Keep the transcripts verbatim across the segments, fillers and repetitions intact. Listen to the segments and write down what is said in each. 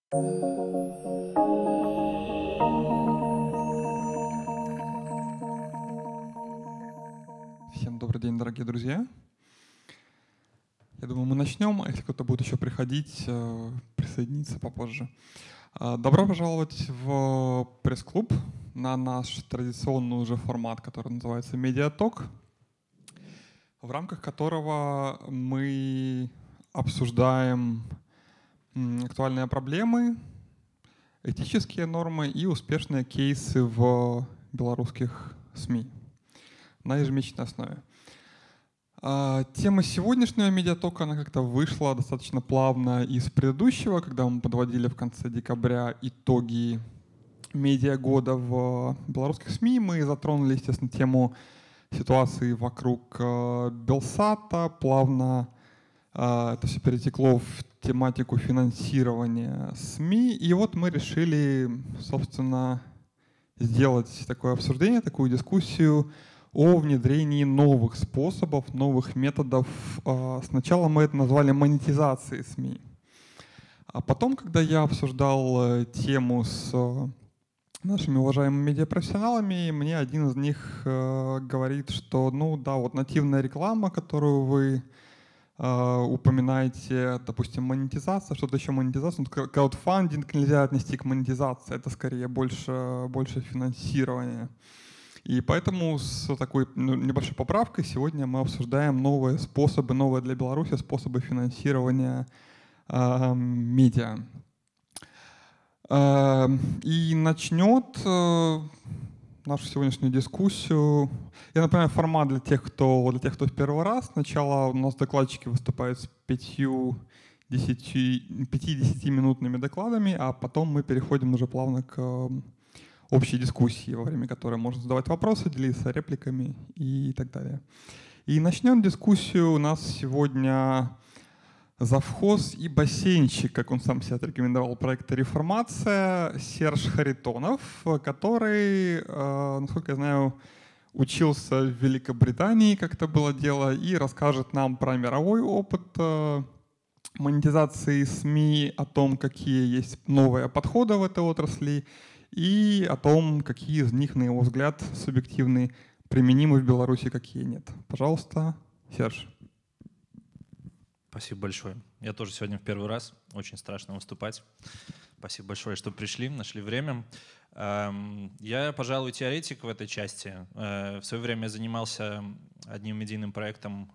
Всем добрый день, дорогие друзья. Я думаю, мы начнем, а если кто-то будет еще приходить, присоединиться попозже. Добро пожаловать в пресс-клуб на наш традиционный уже формат, который называется «Медиаток», в рамках которого мы обсуждаем актуальные проблемы, этические нормы и успешные кейсы в белорусских СМИ на ежемесячной основе. Тема сегодняшнего медиатока, она как-то вышла достаточно плавно из предыдущего, когда мы подводили в конце декабря итоги медиагода в белорусских СМИ. Мы затронули, естественно, тему ситуации вокруг Белсата. Плавно это все перетекло в тематику финансирования СМИ. И вот мы решили, собственно, сделать такое обсуждение, такую дискуссию о внедрении новых способов, новых методов. Сначала мы это назвали монетизацией СМИ. А потом, когда я обсуждал тему с нашими уважаемыми медиапрофессионалами, мне один из них говорит, что ну да, вот нативная реклама, которую вы упоминаете, допустим, монетизация, что-то еще монетизация, краудфандинг нельзя отнести к монетизации, это скорее больше, больше финансирование. И поэтому с такой ну, небольшой поправкой сегодня мы обсуждаем новые способы, новые для Беларуси способы финансирования э, медиа. Э, и начнет э, нашу сегодняшнюю дискуссию. Я напоминаю формат для тех, кто, для тех, кто в первый раз. Сначала у нас докладчики выступают с пяти-десятиминутными докладами, а потом мы переходим уже плавно к общей дискуссии, во время которой можно задавать вопросы, делиться репликами и так далее. И начнем дискуссию у нас сегодня завхоз и бассейнщик, как он сам себя отрекомендовал, проекта «Реформация», Серж Харитонов, который, насколько я знаю, учился в Великобритании, как это было дело, и расскажет нам про мировой опыт монетизации СМИ, о том, какие есть новые подходы в этой отрасли, и о том, какие из них, на его взгляд, субъективны, применимы в Беларуси, какие нет. Пожалуйста, Серж. Спасибо большое. Я тоже сегодня в первый раз. Очень страшно выступать. Спасибо большое, что пришли, нашли время. Я, пожалуй, теоретик в этой части. В свое время я занимался одним медийным проектом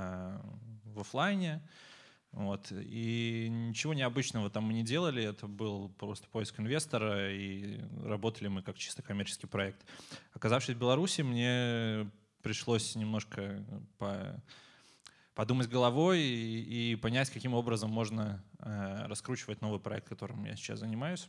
в офлайне. Вот. И ничего необычного там мы не делали, это был просто поиск инвестора, и работали мы как чисто коммерческий проект. Оказавшись в Беларуси, мне пришлось немножко по, подумать головой и, и понять, каким образом можно э, раскручивать новый проект, которым я сейчас занимаюсь.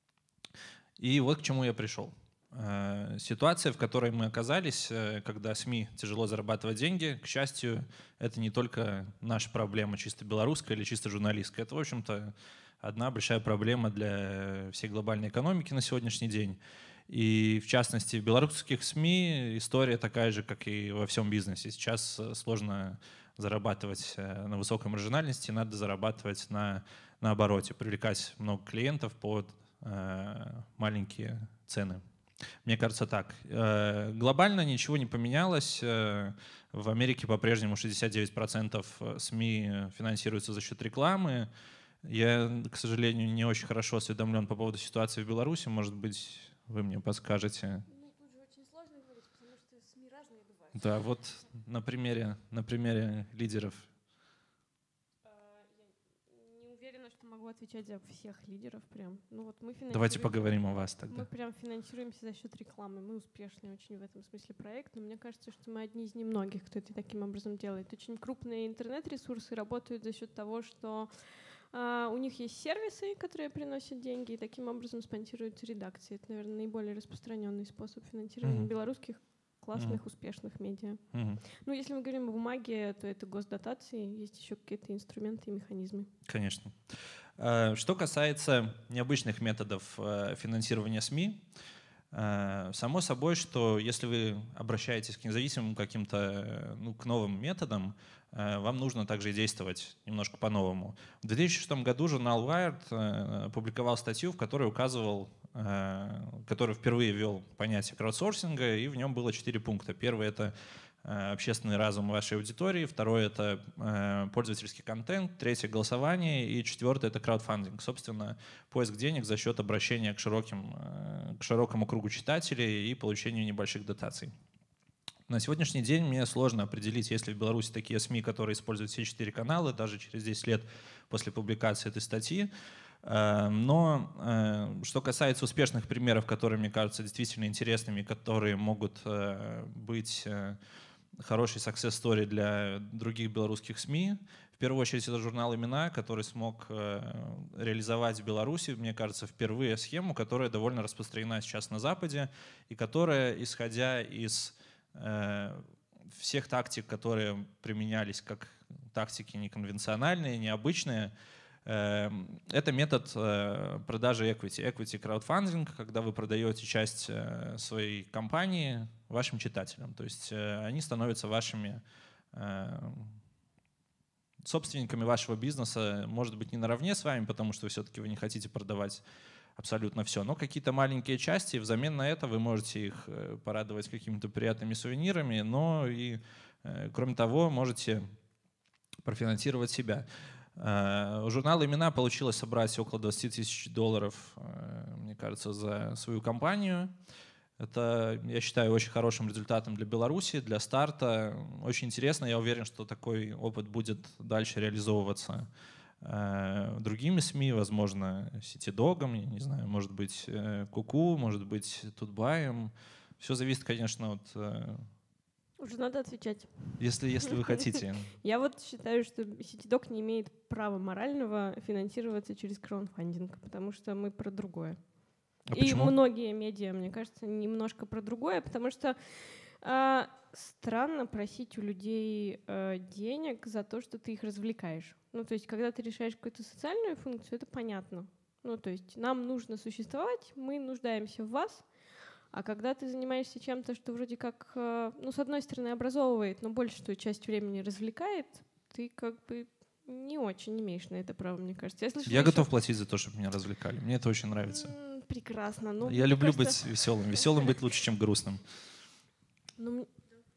И вот к чему я пришел. Ситуация, в которой мы оказались, когда СМИ тяжело зарабатывать деньги, к счастью, это не только наша проблема чисто белорусская или чисто журналистская. Это, в общем-то, одна большая проблема для всей глобальной экономики на сегодняшний день. И, в частности, в белорусских СМИ история такая же, как и во всем бизнесе. Сейчас сложно зарабатывать на высокой маржинальности, надо зарабатывать на, на обороте, привлекать много клиентов под э, маленькие цены. Мне кажется так. Глобально ничего не поменялось. В Америке по-прежнему шестьдесят девять процентов СМИ финансируются за счет рекламы. Я, к сожалению, не очень хорошо осведомлен по поводу ситуации в Беларуси. Может быть, вы мне подскажете. Ну, тут же очень сложно говорить, потому что СМИ разные бывают. Да, вот на примере, на примере лидеров. Что могу отвечать за всех лидеров прям. Ну, вот мы Давайте поговорим о вас тогда. Мы прям финансируемся за счет рекламы. Мы успешный очень в этом смысле проект, но мне кажется, что мы одни из немногих, кто это таким образом делает. Очень крупные интернет-ресурсы работают за счет того, что uh, у них есть сервисы, которые приносят деньги, и таким образом спонсируются редакции. Это, наверное, наиболее распространенный способ финансирования mm-hmm. белорусских классных, mm-hmm. успешных медиа. Mm-hmm. Ну, если мы говорим о бумаге, то это госдотации, есть еще какие-то инструменты и механизмы. Конечно. Что касается необычных методов финансирования СМИ, Само собой, что если вы обращаетесь к независимым каким-то, ну, к новым методам, вам нужно также и действовать немножко по-новому. В две тысячи шестом году журнал Wired опубликовал статью, в которой указывал, который впервые ввел понятие краудсорсинга, и в нем было четыре пункта. Первый — это общественный разум вашей аудитории, второй — это пользовательский контент, третье — голосование, и четвертое — это краудфандинг. Собственно, поиск денег за счет обращения к, широким, к широкому кругу читателей и получению небольших дотаций. На сегодняшний день мне сложно определить, есть ли в Беларуси такие СМИ, которые используют все четыре канала, даже через десять лет после публикации этой статьи. Но что касается успешных примеров, которые, мне кажутся, действительно интересными, которые могут быть хорошей success story для других белорусских СМИ, в первую очередь это журнал «Имена», который смог реализовать в Беларуси, мне кажется, впервые схему, которая довольно распространена сейчас на Западе и которая, исходя из всех тактик, которые применялись как тактики неконвенциональные, необычные, это метод продажи equity. Equity краудфандинг, когда вы продаете часть своей компании вашим читателям. То есть они становятся вашими собственниками вашего бизнеса, может быть, не наравне с вами, потому что все-таки вы не хотите продавать абсолютно все, но какие-то маленькие части, и взамен на это вы можете их порадовать какими-то приятными сувенирами, но и, кроме того, можете профинансировать себя. У журнала «Имена» получилось собрать около двадцати тысяч долларов, мне кажется, за свою компанию. Это, я считаю, очень хорошим результатом для Беларуси, для старта. Очень интересно, я уверен, что такой опыт будет дальше реализовываться другими СМИ, возможно, Ситидогом, я не знаю, может быть, Куку, может быть, Тутбаем. Все зависит, конечно, от... Уже надо отвечать. Если, если вы хотите. Я вот считаю, что Ситидог не имеет права морального финансироваться через краудфандинг, потому что мы про другое. А И почему? многие медиа, мне кажется, немножко про другое, потому что э, странно просить у людей э, денег за то, что ты их развлекаешь. Ну, то есть, когда ты решаешь какую-то социальную функцию, это понятно. Ну, то есть, нам нужно существовать, мы нуждаемся в вас. А когда ты занимаешься чем-то, что вроде как, ну, с одной стороны, образовывает, но большую часть времени развлекает, ты как бы не очень имеешь на это право, мне кажется. Я, слышала, я еще... готов платить за то, чтобы меня развлекали. Мне это очень нравится. М-м, прекрасно. Ну, я люблю кажется... быть веселым. Веселым быть лучше, чем грустным. Ну,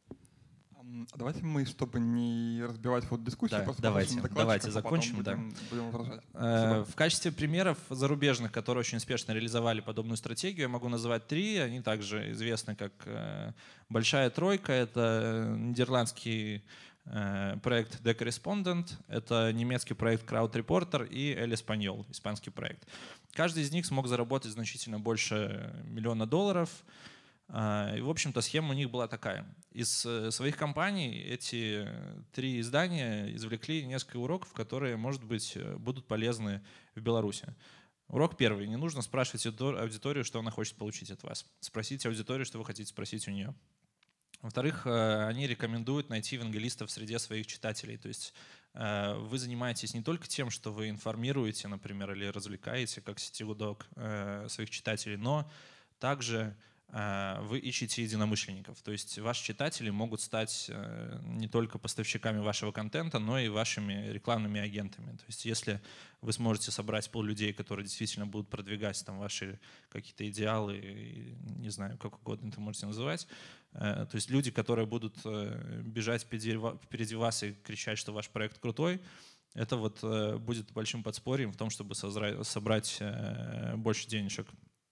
давайте мы, чтобы не разбивать вот дискуссию, да, просто давайте, давайте закончим. Будем, да. будем возражать. Э, в качестве примеров зарубежных, которые очень успешно реализовали подобную стратегию, я могу назвать три. Они также известны как э, «Большая тройка». Это нидерландский э, проект The Correspondent, это немецкий проект Crowd Reporter и El Español, испанский проект. Каждый из них смог заработать значительно больше миллиона долларов. И, в общем-то, схема у них была такая. Из своих компаний эти три издания извлекли несколько уроков, которые, может быть, будут полезны в Беларуси. Урок первый. Не нужно спрашивать аудиторию, что она хочет получить от вас. Спросите аудиторию, что вы хотите спросить у нее. Во-вторых, они рекомендуют найти евангелистов в среде своих читателей. То есть вы занимаетесь не только тем, что вы информируете, например, или развлекаете, как Ситидог, своих читателей, но также вы ищете единомышленников. То есть ваши читатели могут стать не только поставщиками вашего контента, но и вашими рекламными агентами. То есть если вы сможете собрать пул людей, которые действительно будут продвигать там ваши какие-то идеалы, не знаю, как угодно это можете называть, то есть люди, которые будут бежать впереди вас и кричать, что ваш проект крутой, это вот будет большим подспорьем в том, чтобы собрать больше денежек.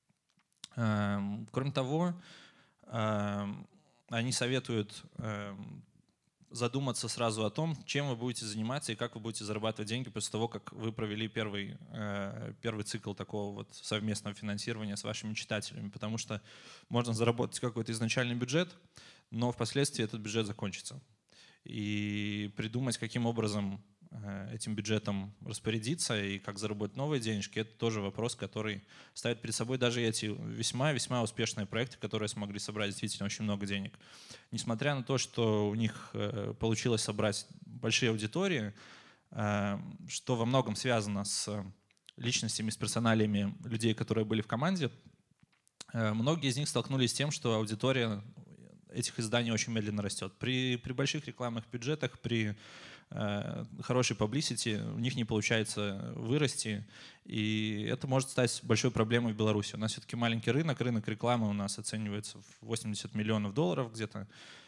Кроме того, они советуют задуматься сразу о том, чем вы будете заниматься и как вы будете зарабатывать деньги после того, как вы провели первый, первый цикл такого вот совместного финансирования с вашими читателями. Потому что можно заработать какой-то изначальный бюджет, но впоследствии этот бюджет закончится. И придумать, каким образом этим бюджетом распорядиться и как заработать новые денежки, это тоже вопрос, который ставит перед собой даже эти весьма-весьма успешные проекты, которые смогли собрать действительно очень много денег. Несмотря на то, что у них получилось собрать большие аудитории, что во многом связано с личностями, с персоналиями людей, которые были в команде, многие из них столкнулись с тем, что аудитория этих изданий очень медленно растет. При, при больших рекламных бюджетах, при э, хорошей publicity у них не получается вырасти, и это может стать большой проблемой в Беларуси. У нас все-таки маленький рынок, рынок рекламы у нас оценивается в восемьдесят миллионов долларов где-то,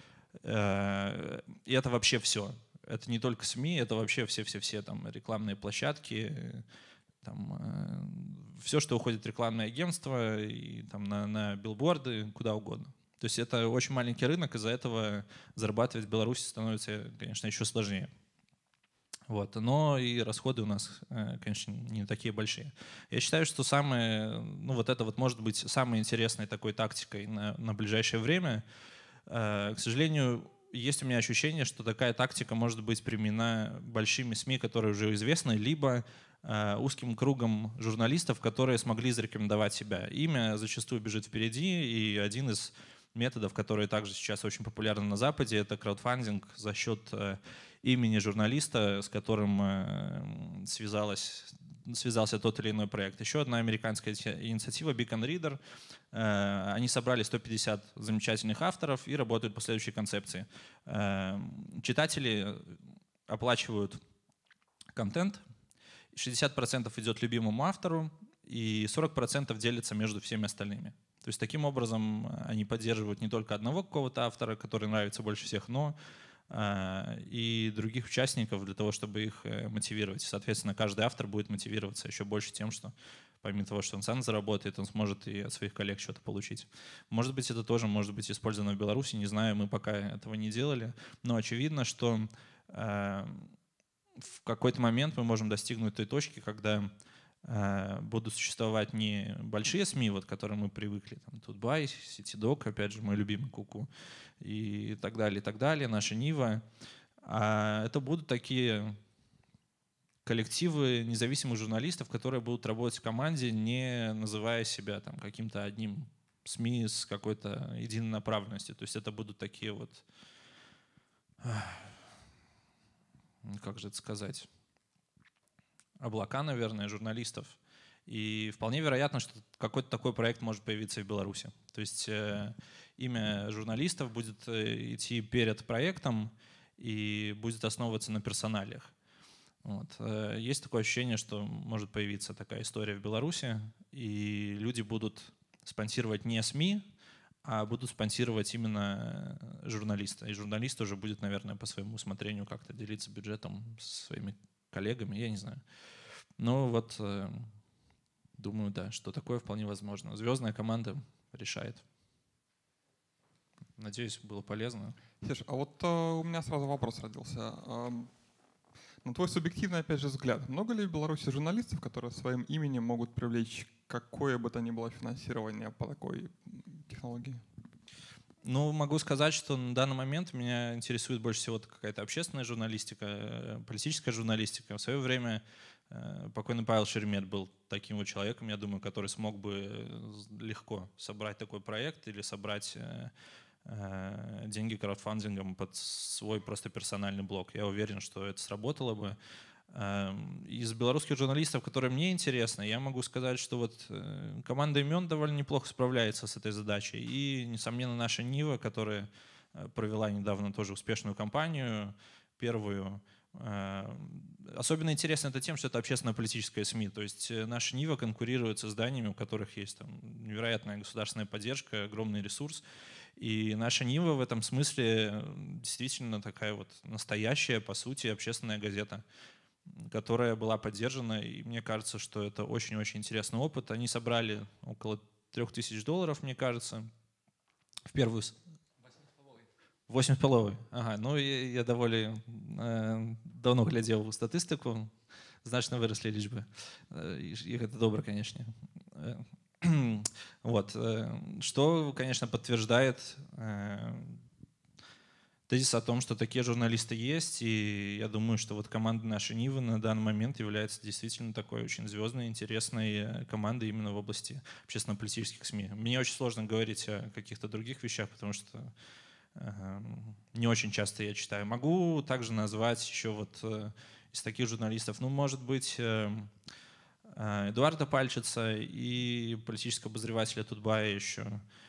э, и это вообще все. Это не только СМИ, это вообще все-все-все там рекламные площадки, там, э, все, что уходит в рекламное агентство, и там на, на билборды, куда угодно. То есть это очень маленький рынок, из-за этого зарабатывать в Беларуси становится, конечно, еще сложнее. Вот. Но и расходы у нас, конечно, не такие большие. Я считаю, что самое, ну вот это вот может быть самой интересной такой тактикой на, на ближайшее время. К сожалению, есть у меня ощущение, что такая тактика может быть применена большими СМИ, которые уже известны, либо узким кругом журналистов, которые смогли зарекомендовать себя. Имя зачастую бежит впереди, и один из методов, которые также сейчас очень популярны на Западе, это краудфандинг за счет э, имени журналиста, с которым э, связалась, связался тот или иной проект. Еще одна американская инициатива Beacon Reader. Э, они собрали сто пятьдесят замечательных авторов и работают по следующей концепции. Э, читатели оплачивают контент, шестьдесят процентов идет любимому автору, и сорок процентов делится между всеми остальными. То есть таким образом они поддерживают не только одного какого-то автора, который нравится больше всех, но э, и других участников для того, чтобы их э, мотивировать. Соответственно, каждый автор будет мотивироваться еще больше тем, что помимо того, что он сам заработает, он сможет и от своих коллег что-то получить. Может быть, это тоже может быть использовано в Беларуси, не знаю, мы пока этого не делали, но очевидно, что э, в какой-то момент мы можем достигнуть той точки, когда будут существовать не большие СМИ, вот, к которым мы привыкли, там, Тутбай, Ситидок, опять же, мой любимый Куку, и так далее, и так далее, наша Нива, а это будут такие коллективы независимых журналистов, которые будут работать в команде, не называя себя там каким-то одним СМИ с какой-то единой направленностью. То есть это будут такие вот, как же это сказать, облака, наверное, журналистов. И вполне вероятно, что какой-то такой проект может появиться и в Беларуси. То есть э, имя журналистов будет э, идти перед проектом и будет основываться на персоналиях. Вот. Э, есть такое ощущение, что может появиться такая история в Беларуси, и люди будут спонсировать не СМИ, а будут спонсировать именно журналиста. И журналист уже будет, наверное, по своему усмотрению как-то делиться бюджетом со своими коллегами, я не знаю. Ну вот, э, думаю, да, что такое вполне возможно. Звездная команда решает. Надеюсь, было полезно. Серж, а вот э, у меня сразу вопрос родился. Э, на твой субъективный, опять же, взгляд, много ли в Беларуси журналистов, которые своим именем могут привлечь какое бы то ни было финансирование по такой технологии? Ну, могу сказать, что на данный момент меня интересует больше всего какая-то общественная журналистика, политическая журналистика. В свое время покойный Павел Шеремет был таким вот человеком, я думаю, который смог бы легко собрать такой проект или собрать деньги краудфандингом под свой просто персональный блог. Я уверен, что это сработало бы. Из белорусских журналистов, которые мне интересны, я могу сказать, что вот команда имен довольно неплохо справляется с этой задачей. И, несомненно, наша Нива, которая провела недавно тоже успешную кампанию, первую. Особенно интересно это тем, что это общественно-политическая СМИ. То есть наша Нива конкурирует с изданиями, у которых есть там невероятная государственная поддержка, огромный ресурс. И наша Нива в этом смысле действительно такая вот настоящая, по сути, общественная газета, которая была поддержана, и мне кажется, что это очень-очень интересный опыт. Они собрали около трех тысяч долларов, мне кажется, в первую... Восемь с половиной. Ага, ну я, я довольно э, давно глядел в статистику, значно выросли лічбы. И это добро, конечно. Вот. Что, конечно, подтверждает э, тезис о том, что такие журналисты есть, и я думаю, что вот команда нашей Нивы на данный момент является действительно такой очень звездной, интересной командой именно в области общественно-политических СМИ. Мне очень сложно говорить о каких-то других вещах, потому что э, не очень часто я читаю. Могу также назвать еще вот э, из таких журналистов, ну, может быть, э, Эдуарда Пальчица и политического обозревателя Тутбая еще,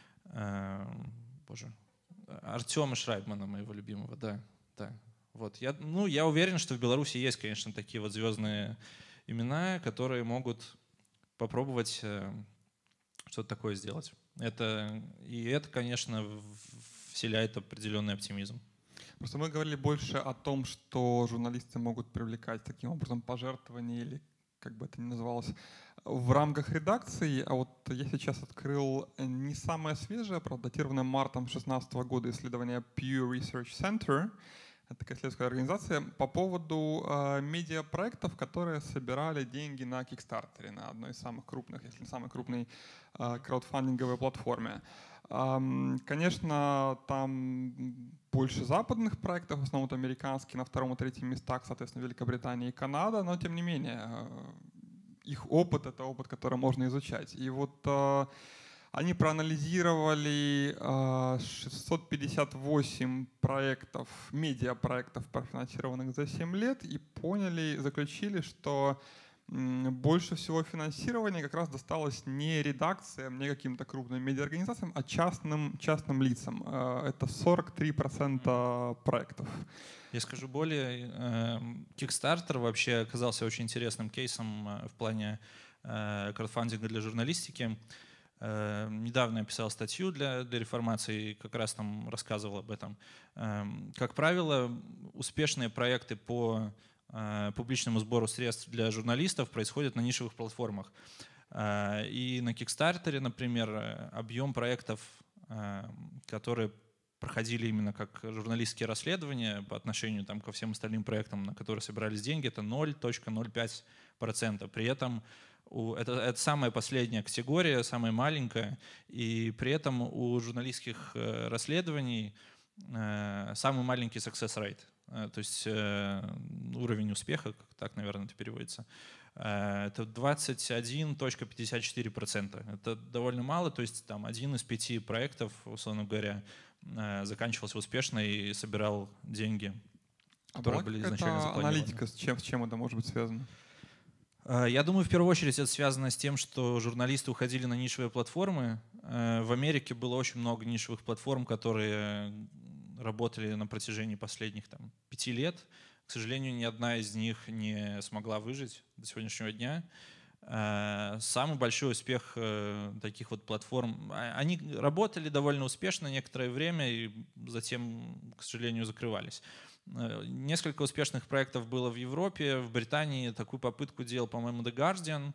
боже, Артема Шрайбмана, моего любимого, да, да. Вот. Я, ну, я уверен, что в Беларуси есть, конечно, такие вот звездные имена, которые могут попробовать что-то такое сделать. Это, и это, конечно, вселяет определенный оптимизм. Просто мы говорили больше о том, что журналисты могут привлекать таким образом пожертвования или как бы это ни называлось, в рамках редакции. А вот я сейчас открыл не самое свежее, правда, датированное мартом две тысячи шестнадцатого года исследование Pew Research Center. Это такая исследовательская организация по поводу э, медиапроектов, которые собирали деньги на Kickstarter, на одной из самых крупных, если не самой крупной э, краудфандинговой платформе. Эм, конечно, там больше западных проектов, в основном американские, на втором и третьем местах, соответственно, Великобритания и Канада, но тем не менее, э, их опыт — это опыт, который можно изучать. И вот э, они проанализировали э, шестьсот пятьдесят восемь проектов, медиапроектов, профинансированных за семь лет, и поняли, заключили, что м, больше всего финансирования как раз досталось не редакциям, не каким-то крупным медиаорганизациям, а частным, частным лицам. Э, это сорок три процента проектов. Я скажу более, Kickstarter вообще оказался очень интересным кейсом в плане краудфандинга для журналистики. Недавно я писал статью для, для реформации и как раз там рассказывал об этом. Как правило, успешные проекты по публичному сбору средств для журналистов происходят на нишевых платформах. И на Kickstarter, например, объем проектов, которые проходили именно как журналистские расследования по отношению там, ко всем остальным проектам, на которые собирались деньги, это ноль целых ноль пять сотых процента. При этом у, это, это самая последняя категория, самая маленькая, и при этом у журналистских э, расследований э, самый маленький success rate, э, то есть э, уровень успеха, как так, наверное, это переводится, э, это двадцать один целых пятьдесят четыре сотых процента. Это довольно мало, то есть там один из пяти проектов, условно говоря, заканчивался успешно и собирал деньги, которые а были изначально запланированы. Аналитика, с чем, с чем это может быть связано? Я думаю, в первую очередь это связано с тем, что журналисты уходили на нишевые платформы. В Америке было очень много нишевых платформ, которые работали на протяжении последних там, пяти лет. К сожалению, ни одна из них не смогла выжить до сегодняшнего дня. Самый большой успех таких вот платформ, они работали довольно успешно некоторое время и затем, к сожалению, закрывались. Несколько успешных проектов было в Европе, в Британии такую попытку делал, по-моему, The Guardian.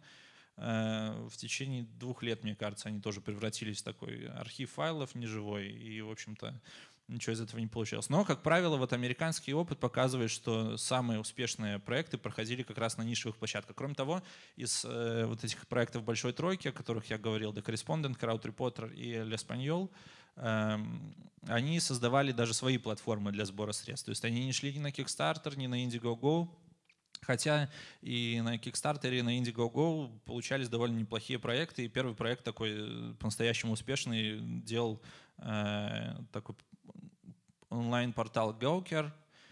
В течение двух лет, мне кажется, они тоже превратились в такой архив файлов неживой, и, в общем-то, ничего из этого не получилось. Но, как правило, вот американский опыт показывает, что самые успешные проекты проходили как раз на нишевых площадках. Кроме того, из э, вот этих проектов большой тройки, о которых я говорил, The Correspondent, Crowd Reporter и L'Espagnol, э, они создавали даже свои платформы для сбора средств. То есть они не шли ни на Kickstarter, ни на Indiegogo, хотя и на Kickstarter, и на Indiegogo получались довольно неплохие проекты. И первый проект такой по-настоящему успешный делал э, такой онлайн-портал Gawker.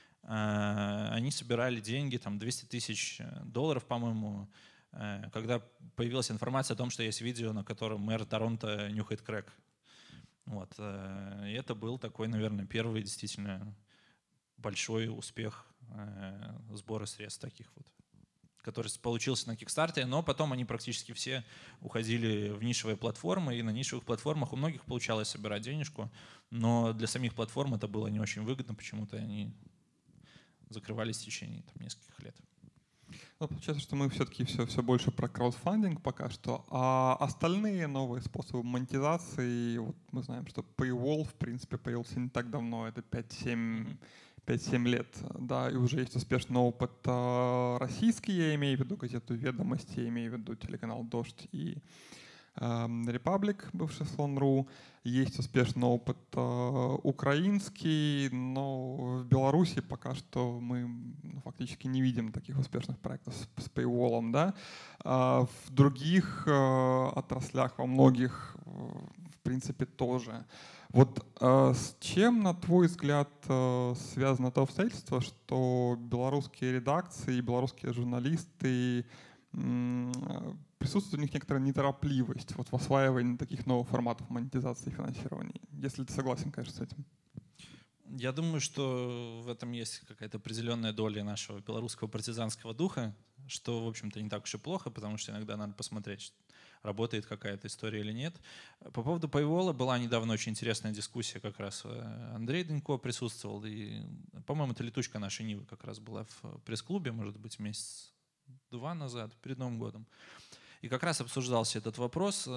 Они собирали деньги, там двести тысяч долларов, по-моему, когда появилась информация о том, что есть видео, на котором мэр Торонто нюхает крэк. Вот. И это был такой, наверное, первый действительно большой успех сбора средств таких вот, который получился на Kickstarter, но потом они практически все уходили в нишевые платформы, и на нишевых платформах у многих получалось собирать денежку, но для самих платформ это было не очень выгодно, почему-то они закрывались в течение там, нескольких лет. Ну, получается, что мы все-таки все, все больше про краудфандинг пока что, а остальные новые способы монетизации, вот мы знаем, что Paywall, в принципе, появился не так давно, это пять-семь пять-семь лет, да, и уже есть успешный опыт российский, я имею в виду газету «Ведомости», я имею в виду телеканал «Дождь» и «Репаблик», бывший Слон.ру. Есть успешный опыт украинский, но в Беларуси пока что мы ну, фактически не видим таких успешных проектов с, с Paywall, да. В других отраслях, во многих, в принципе, тоже. Вот э, с чем, на твой взгляд, э, связано то обстоятельство, что белорусские редакции, белорусские журналисты присутствует у них некоторая неторопливость вот в осваивании таких новых форматов монетизации и финансирования. Если ты согласен, конечно, с этим. Я думаю, что в этом есть какая-то определенная доля нашего белорусского партизанского духа, что, в общем-то, не так уж и плохо, потому что иногда надо посмотреть, работает какая-то история или нет. По поводу Paywall была недавно очень интересная дискуссия, как раз Андрей Денько присутствовал, и, по-моему, это летучка нашей Нивы как раз была в пресс-клубе, может быть, месяц-два назад, перед Новым годом. И как раз обсуждался этот вопрос.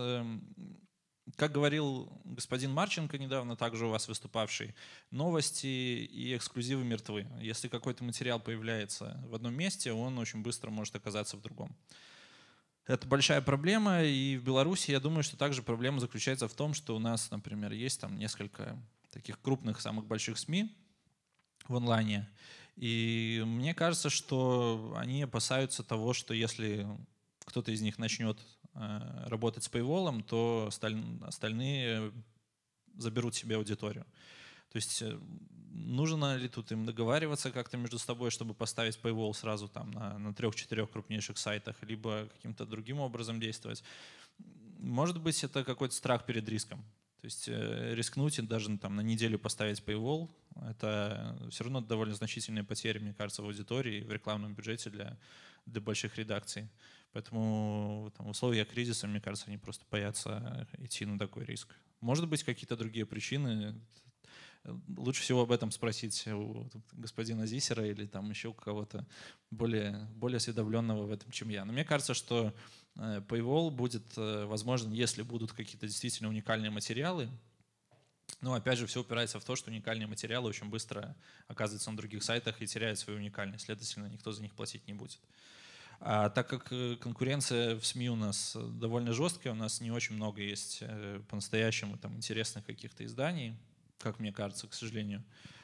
Как говорил господин Марченко недавно, также у вас выступавший, новости и эксклюзивы мертвы. Если какой-то материал появляется в одном месте, он очень быстро может оказаться в другом. Это большая проблема, и в Беларуси, я думаю, что также проблема заключается в том, что у нас, например, есть там несколько таких крупных, самых больших СМИ в онлайне, и мне кажется, что они опасаются того, что если кто-то из них начнет работать с Paywall, то остальные заберут себе аудиторию. То есть нужно ли тут им договариваться как-то между собой, чтобы поставить Paywall сразу там на, на трех-четырех крупнейших сайтах, либо каким-то другим образом действовать? Может быть, это какой-то страх перед риском. То есть рискнуть и даже там, на неделю поставить Paywall, это все равно довольно значительные потери, мне кажется, в аудитории и в рекламном бюджете для, для больших редакций. Поэтому там, в условиях кризиса, мне кажется, они просто боятся идти на такой риск. Может быть, какие-то другие причины. Лучше всего об этом спросить у господина Зисера или там еще у кого-то более, более осведомленного в этом, чем я. Но мне кажется, что Paywall будет возможен, если будут какие-то действительно уникальные материалы. Но опять же, все упирается в то, что уникальные материалы очень быстро оказываются на других сайтах и теряют свою уникальность. Следовательно, никто за них платить не будет. А так как конкуренция в СМИ у нас довольно жесткая, у нас не очень много есть по-настоящему там интересных каких-то изданий, как мне кажется, к сожалению.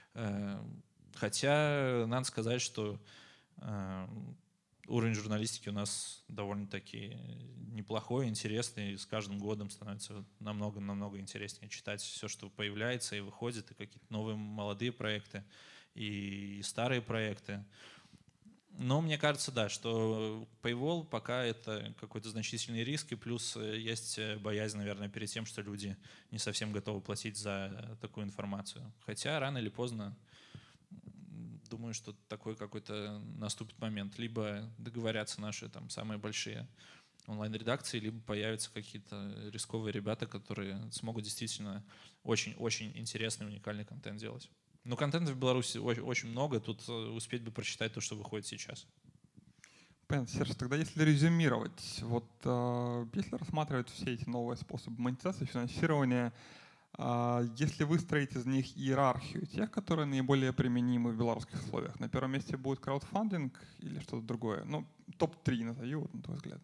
Хотя надо сказать, что уровень журналистики у нас довольно-таки неплохой, интересный, и с каждым годом становится намного-намного интереснее читать все, что появляется и выходит, и какие-то новые молодые проекты, и старые проекты. Но мне кажется, да, что Paywall пока это какой-то значительный риск, и плюс есть боязнь, наверное, перед тем, что люди не совсем готовы платить за такую информацию. Хотя рано или поздно, думаю, что такой какой-то наступит момент. Либо договорятся наши там самые большие онлайн-редакции, либо появятся какие-то рисковые ребята, которые смогут действительно очень-очень интересный, уникальный контент делать. Но контента в Беларуси очень много, тут успеть бы прочитать то, что выходит сейчас. Понятно, Серж, тогда если резюмировать, вот э, если рассматривать все эти новые способы монетизации, финансирования, э, если выстроить из них иерархию тех, которые наиболее применимы в белорусских условиях, на первом месте будет краудфандинг или что-то другое? Ну, топ три назови, вот, на твой взгляд.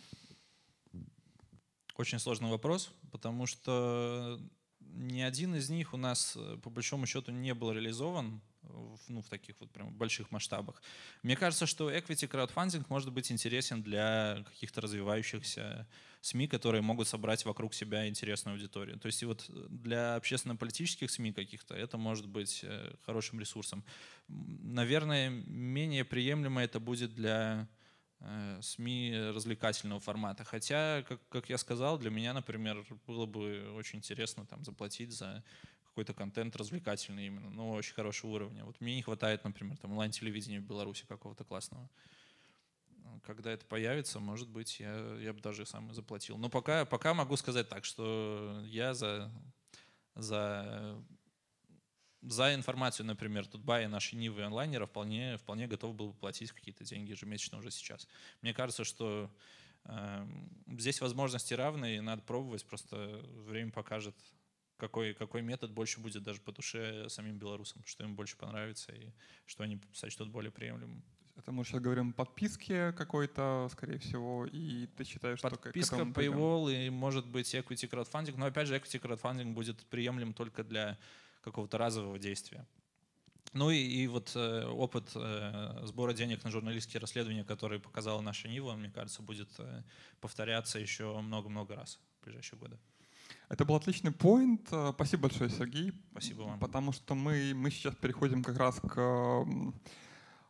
Очень сложный вопрос, потому что ни один из них у нас, по большому счету, не был реализован в, ну, в таких вот прям больших масштабах. Мне кажется, что equity краудфандинг может быть интересен для каких-то развивающихся СМИ, которые могут собрать вокруг себя интересную аудиторию. То есть и вот для общественно-политических СМИ каких-то это может быть хорошим ресурсом. Наверное, менее приемлемо это будет для СМИ развлекательного формата. Хотя, как, как я сказал, для меня, например, было бы очень интересно там, заплатить за какой-то контент развлекательный именно, но очень хорошего уровня. Вот мне не хватает, например, там, онлайн-телевидения в Беларуси какого-то классного. Когда это появится, может быть, я, я бы даже сам и заплатил. Но пока, пока могу сказать так, что я за, за, за информацию, например, Тутбай, нашей Нивы онлайнера вполне, вполне готов был бы платить какие-то деньги ежемесячно уже сейчас. Мне кажется, что э, здесь возможности равны, и надо пробовать, просто время покажет, какой, какой метод больше будет даже по душе самим белорусам, что им больше понравится и что они сочтут более приемлемым. Это мы сейчас говорим подписке какой-то, скорее всего, и ты считаешь, что... Подписка, Paywall и, может быть, equity краудфандинг, но опять же, equity краудфандинг будет приемлем только для какого-то разового действия. Ну и, и вот э, опыт э, сбора денег на журналистские расследования, который показала наша Нива, мне кажется, будет э, повторяться еще много-много раз в ближайшие годы. Это был отличный поинт. Спасибо большое, Сергей. Спасибо вам. Потому что мы, мы сейчас переходим как раз к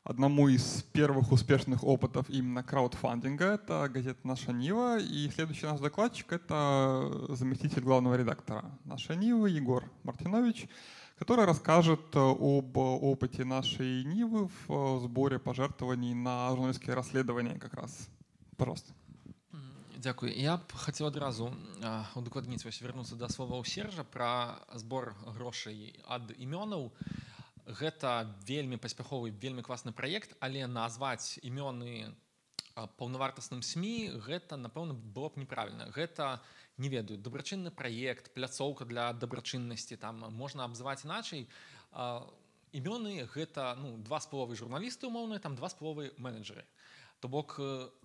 одному из первых успешных опытов именно краудфандинга. Это газета «Наша Нива». И следующий наш докладчик — это заместитель главного редактора «Нашей Нивы» Егор Мартинович, который расскажет об опыте нашей Нивы в сборе пожертвований на журналистские расследования как раз. Пожалуйста. Дякую. Я б хацеў адразу удакладніць, вось вярнуцца да слова ў Сержа пра збор грошай ад імёнаў. Гэта вельмі паспяховы, вельмі класны праект, але назваць імёны паўнавартасным СМІ гэта, напэўна, было б неправільна. Гэта, не ведаю, дабрачынны праект, пляцоўка для дабрачыннасці, там можна абзываць іначай. Імёны гэта, ну, два з паловай журналісты умоўныя, там два з паловай менеджеры. То бок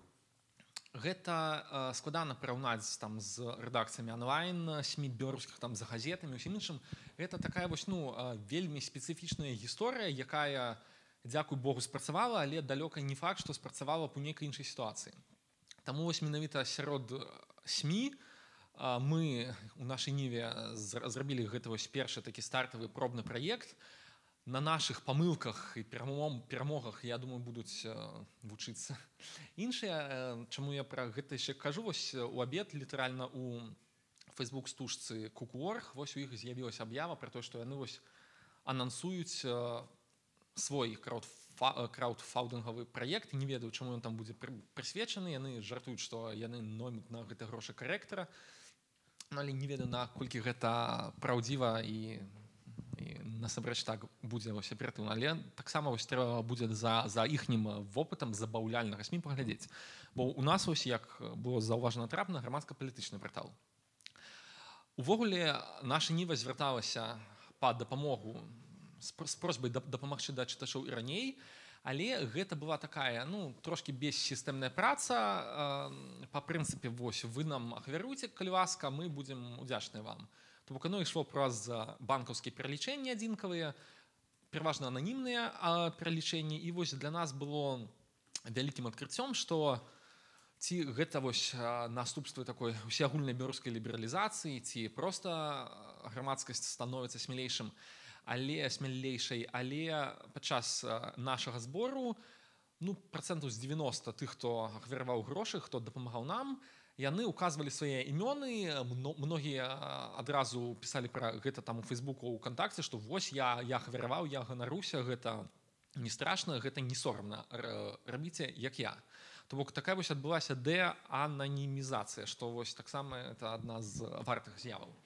гэта складана параўнаць там з рэдакцыямі онлайн, СМІ беларускіх, там за газетамі, усім іншым. Гэта такая вось, ну, вельмі спецыфічная гісторыя, якая, дзякуй Богу, спрацавала, але далёка не факт, што спрацавала б у нейкай іншай сітуацыі. Таму вось менавіта сярод СМІ мы у нашай Ніве зрабілі гэты вось першы такі стартавы пробны праект. На наших памылках і перамогах, я думаю, будуць вучыцца іншыя. Чаму я пра гэта яшчэ кажу? Вось у абед літаральна у фэйсбук-стужцы Кукуорг вось у іх з'явілася аб'ява пра тое, што яны вось анансуюць свой краудфандынгавы праект. Не ведаю, чаму ён там будзе прысвечаны. Яны жартуюць, што яны ноймуць на гэта грошы карэктара. Але не ведаю, наколькі гэта праўдзіва і насамрэч так будзе вось аператыўна, але таксама вось трэба будзе за, за іхнім вопытам забаўляльнага СМІ паглядзець. Бо у нас вось, як было заўважана трапна, грамадска-палітычны партал. Увогуле, наша Ніва звярталася па дапамогу з просьбай дапамагчы да чытачоў і раней, але гэта была такая, ну, трошкі бессістэмная праца. Па прынцыпе, вось, вы нам ахвяруйце, калі ласка, мы будзем удзячныя вам. То бок оно ішло праз банкаўскія пералічэнні адзінкавыя, пераважна ананімныя пералічэнні. І вось для нас было вялікім адкрыццём, што ці гэта вось наступствы такой усеагульнай беларускай лібералізацыі, ці проста грамадскасць становіцца смелейшым, але смелейшай, але падчас нашага збору, ну, працэнтаў з дзевяноста тых, хто ахвяраваў грошы, хто дапамагаў нам, яны указвалі свае імёны. Многія адразу пісалі пра гэта там у фэйсбуку, у кантакце, што вось я, я ахвяраваў, я ганаруся, гэта не страшна, гэта не сорамна, рабіце як я. То бок такая вось адбылася деананімізацыя, што вось таксама это адна з вартых з'яваў.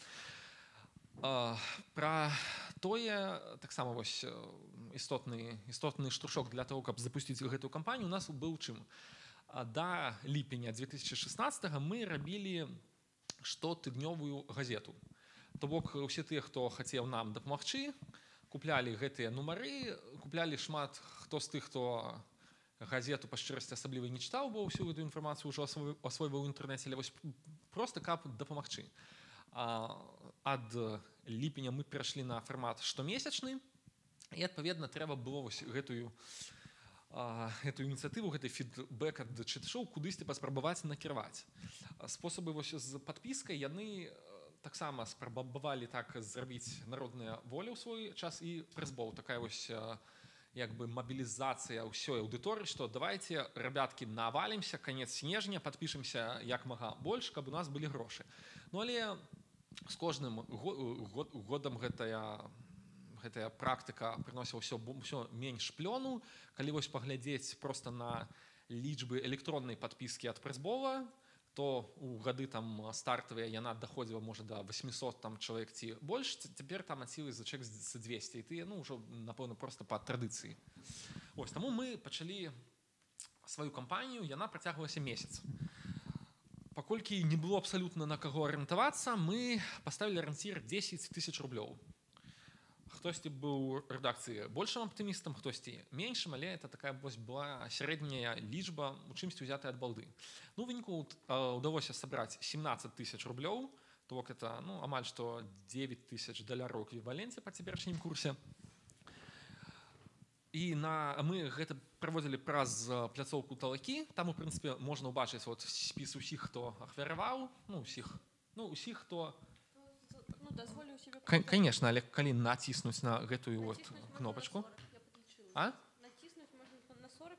Пра тое таксама вось істотны, істотны штуршок для того, каб запусціць гэтую кампанію, у нас быў чым. Да ліпеня две тысячи шестнадцатага мы рабілі штотыднёвую газету. То бок усе тыя, хто хацеў нам дапамагчы, куплялі гэтыя нумары, куплялі шмат хто з тых, хто газету па шчырасці асабліва не чытаў, бо ўсю гэту інфармацыю ўжо асвойваў у інтэрнэце, але вось проста каб дапамагчы. Ад ліпеня мы перайшлі на фармат штомесячны, і адпаведна трэба было вось гэтую эту ініцыятыву, гэты фідбэк ад чытачоў кудысьці паспрабаваць накіраваць. Спосабы вось з падпіскай яны таксама спрабавалі так зрабіць народная воля ў свой час і прызбол. Такая вось як бы мабілізацыя ўсёй аўдыторыі, што давайте, ребяткі, навалімся, канец снежня, падпішемся як мага больш, каб у нас былі грошы. Ну але з кожным годам гэтая гэтая практыка прыносіла ўсё, ўсё менш плёну. Калі вось паглядзець проста на лічбы электроннай падпіскі ад прэсбола, то у гады там стартавыя яна даходзіла, можа, да восьмісот там чалавек ці больш, цяпер там ад сілы за чалавек з дзвесце, і тыя, ну, ўжо, напэўна, проста па традыцыі. Ось, таму мы пачалі сваю кампанію, яна працягвалася месяц. Паколькі не было абсалютна на каго арыентавацца, мы паставілі арыенцір дзесяць тысяч рублёў. Хтосьці быў у рэдакцыі большым аптымістам, хтосьці меншым, але это такая вось была сярэдняя лічба у чымсьці ўзятая ад балды. Ну, у выніку ўдалося сабраць семнадцать тысяч рублёў, то бок это, ну, амаль што девять тысяч даляраў у эквіваленце па цяперашнім курсе. І на, мы гэта праводзілі праз пляцоўку Талакі. Там, у прынцыпе, можна ўбачыць вот спіс усіх, хто ахвяраваў, ну, усіх, ну, усіх, хто... Ну, дазволю себе... Конечно, але калі націснуць на гэтую вот кнопачку. А? Націснуць можна па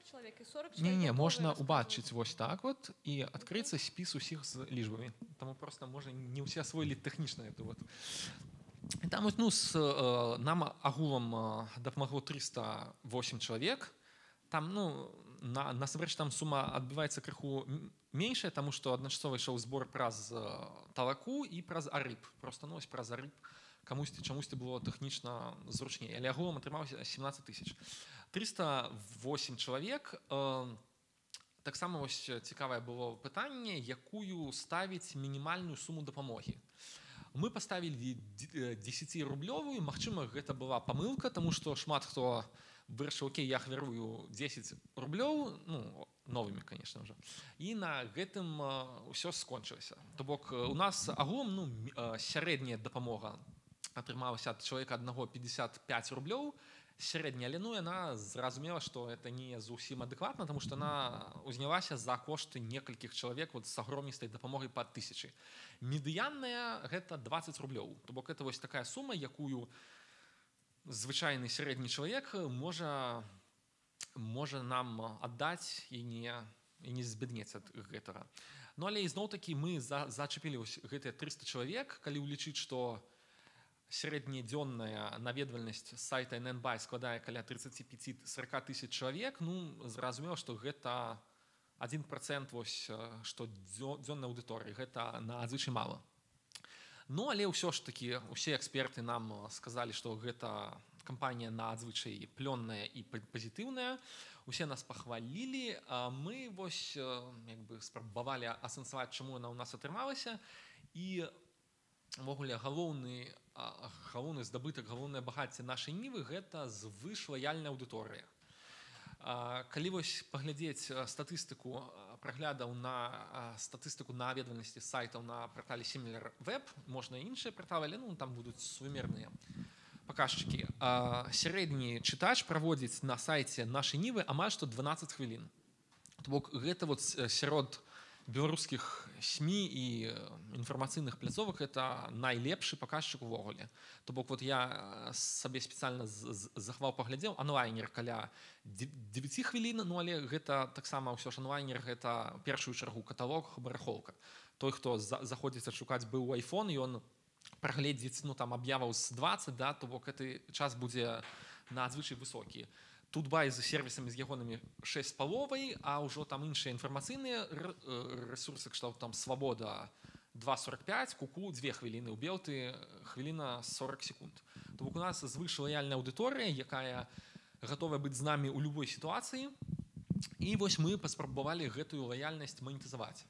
человек и сорок Не, человек. не, готовы можна рассказывать. убачыць вось так вот і адкрыцца спіс усіх з лічбамі. Таму просто можа не ўсе асвоілі тэхнічна это вот. І там вот, ну, с, э, нам агулам э, дапамагло триста восемь чалавек. Там, ну, на, насамрэч там сума адбываецца крыху меншая, таму што адначасова ішоў збор праз э, талаку і праз арыб. Просто, ну, ось праз арыб камусьці чамусьці было тэхнічна зручней. Але агулам атрымалася семнадцать тысяч. триста восемь чалавек. Э, таксама ось цікавае было пытанне, якую ставіць мінімальную суму дапамогі. Мы поставили десятирублевую, магчыма, гэта была памылка, тому што шмат хто вырашыў, окей, я ахвярую десять рублёў, ну, новымі, конечно же. І на гэтым ўсё скончылася. То бок у нас агулам, ну, сярэдняя дапамога атрымалася ад чалавека аднаго пятьдесят пять рублёў, сярэдняя, але ну, яна зразумела, што это не зусім адэкватна, таму што яна узнялася за кошты некалькіх чалавек вот, з агромністай дапамогай па тысячы. Медыянная гэта двадцать рублёў. То бок это вось такая сума, якую звычайны сярэдні чалавек можа, можа нам аддаць і не, і не збеднець ад гэтага. Ну але ізноў-такі мы за, зачапілі гэтыя триста чалавек, калі ўлічыць, што сярэднядзённая наведвальнасць сайта эн эн бай складае каля тридцать пять до сорока тысяч чалавек, ну, зразумела, што гэта один процент вось, што дзённай аўдыторыі, гэта надзвычай мала. Ну, але ўсё ж такі, усе эксперты нам сказалі, што гэта кампанія надзвычай плённая і пазітыўная. Усе нас пахвалілі, а мы вось, як бы, спрабавалі асэнсаваць, чаму яна ў нас атрымалася. І увогуле галоўны, галоўны здабытак, галоўнае багацце нашай нівы гэта звышлаяльная аўдыторыя. Калі вось паглядзець статыстыку праглядаў на статыстыку наведвальнасці сайтаў на партале SimilarWeb, можна іншыя парталы, але ну, там будуць сумерныя паказчыкі. Сярэдні чытач праводзіць на сайце нашай нівы амаль што дванаццаць хвілін. То бок гэта вот сярод беларускіх СМІ і інфармацыйных пляцовак это найлепшы паказчык увогуле. То бок вот я сабе спецыяльна захвал паглядзеў, онлайнер каля девять хвілін, ну але гэта таксама ўсё ж онлайнер, гэта першую чаргу каталог, барахолка. Той, хто заходзіць адшукаць быў iPhone, ён прагледзіць, ну там аб'яваў з двадцать, да, то бок гэты час будзе надзвычай высокі. Тутбай з сервісамі з ягонымі шесть з паловай, а ўжо там іншыя інфармацыйныя рэсурсы, кшталт там Свабода два сорок пять, Куку две хвіліны, у Белты хвіліна сорок секунд. То бок у нас звышлаяльная аўдыторыя, якая гатовая быць з намі ў любой сітуацыі. І вось мы паспрабавалі гэтую лаяльнасць манетызаваць.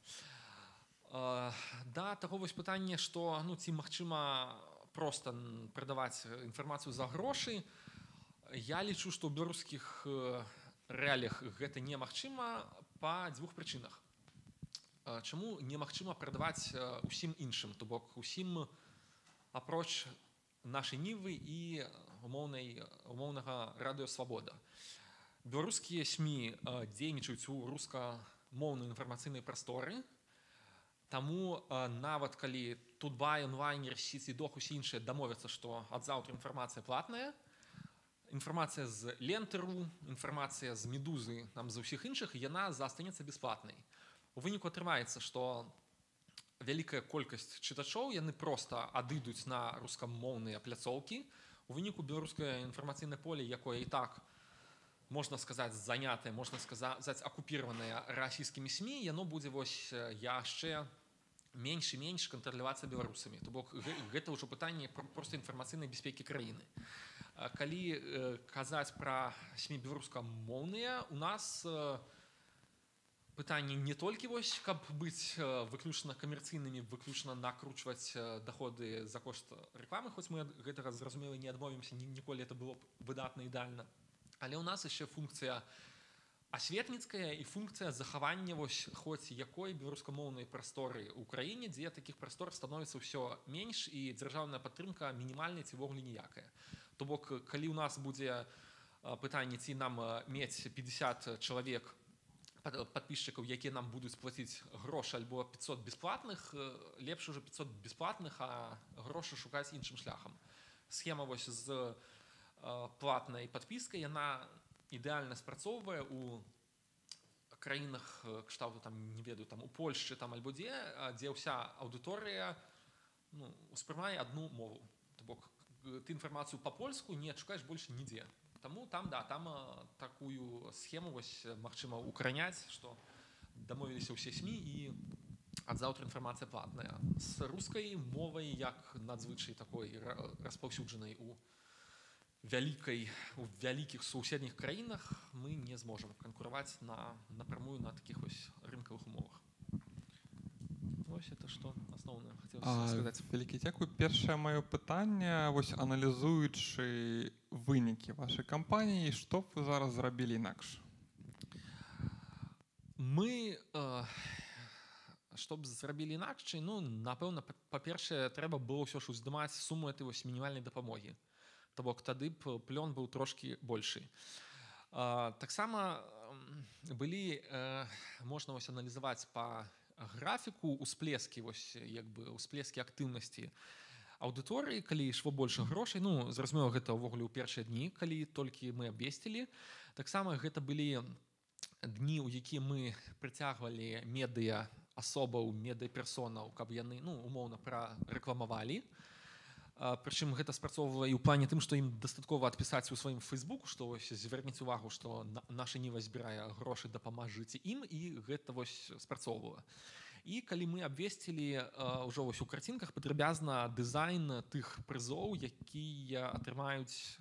Да таго вось пытання, што ну, ці магчыма проста прадаваць інфармацыю за грошы, я лічу, што ў беларускіх рэаліях гэта немагчыма па дзвюх прычынах. Чаму немагчыма прадаваць усім іншым, то бок усім апроч нашай нівы і умоўнай, умоўнага радыё Свабода. Беларускія СМІ дзейнічаюць у рускамоўнай інфармацыйнай прасторы, таму нават калі Тутбай, онлайнер, Сіці-Дог, усе іншыя дамовяцца, што ад заўтра інфармацыя платная, інфармацыя з Ленты.ру, інфармацыя з Медузы, там з усіх іншых, яна застанецца бясплатнай. У выніку атрымаецца, што вялікая колькасць чытачоў, яны проста адыдуць на рускамоўныя пляцоўкі. У выніку беларускае інфармацыйнае поле, якое і так, можна сказаць, занятае, можна сказаць, акупіраванае расійскімі СМІ, яно будзе вось яшчэ менш і менш кантралявацца беларусамі. То бок гэта ўжо пытанне проста інфармацыйнай бяспекі краіны. Калі казаць пра СМІ беларускамоўныя, у нас пытанне не толькі вось, каб быць выключна камерцыйнымі, выключна накручваць даходы за кошт рэкламы, хоць мы ад гэтага, зразумела, не адмовімся, ніколі это было б выдатна ідэальна. Але ў нас яшчэ функцыя асветніцкая і функцыя захавання вось хоць якой беларускамоўнай прасторы ў краіне, дзе такіх прастор становіцца ўсё менш і дзяржаўная падтрымка мінімальная ці вогуле ніякая. То бок, калі ў нас будзе пытанне, ці нам мець пятьдесят чалавек подписчиков, якія нам будуць плаціць грошы альбо пятьсот бесплатных, лепш уже пятьсот бесплатных, а грошы шукаць іншым шляхам. Схема вось з платнай падпіскай, яна ідэальна спрацоўвае ў краінах кшталту там не ведаю там у Польшчы там альбо дзе дзе ўся аўдыторыя ну, успрымае одну мову то бок ты інфармацыю па-польску не шукаеш больше нідзе таму там да там такую схему вось магчыма укараняць што дамовіліся ўсе СМІ і ад заўтра інфармацыя платная з рускай мовай як надзвычай такой распаўсюджанай у вялікай у вялікіх суседніх краінах мы не зможам канкураваць на напрамую на такіх вось рынкавых умовах. Вось это што асноўнае хацелася сказаць. Вялікі дзякуй. Першае маё пытанне, вось аналізуючы вынікі вашай кампаніі, што б вы зараз зрабілі інакш? Мы э, што б зрабілі інакш, ну напэўна, па-першае, трэба было ўсё ж уздымаць суму этой вось мінімальнай дапамогі. То бок тады б плён быў трошкі большы. Э, таксама былі э, можна вось аналізаваць па графіку усплескі вось як бы усплескі актыўнасці аўдыторыі, калі ішло больше грошай. Ну зразумела, гэта ўвогуле ў першыя дні, калі толькі мы абвесцілі. Таксама гэта былі дні, у якія мы прыцягвалі медыа асобаў, медыаперсонаў, каб яны ну умоўна прарэкламавалі. Прычым гэта спрацоўвала і ў плане тым, што ім дастаткова адпісаць у сваім фейсбуку, што вось звярніце увагу, што наша ніва збірае грошы, дапамажыце ім, і гэта вось спрацоўвала. І калі мы абвесцілі ўжо вось у карцінках падрабязна дызайн тых прызоў, якія атрымаюць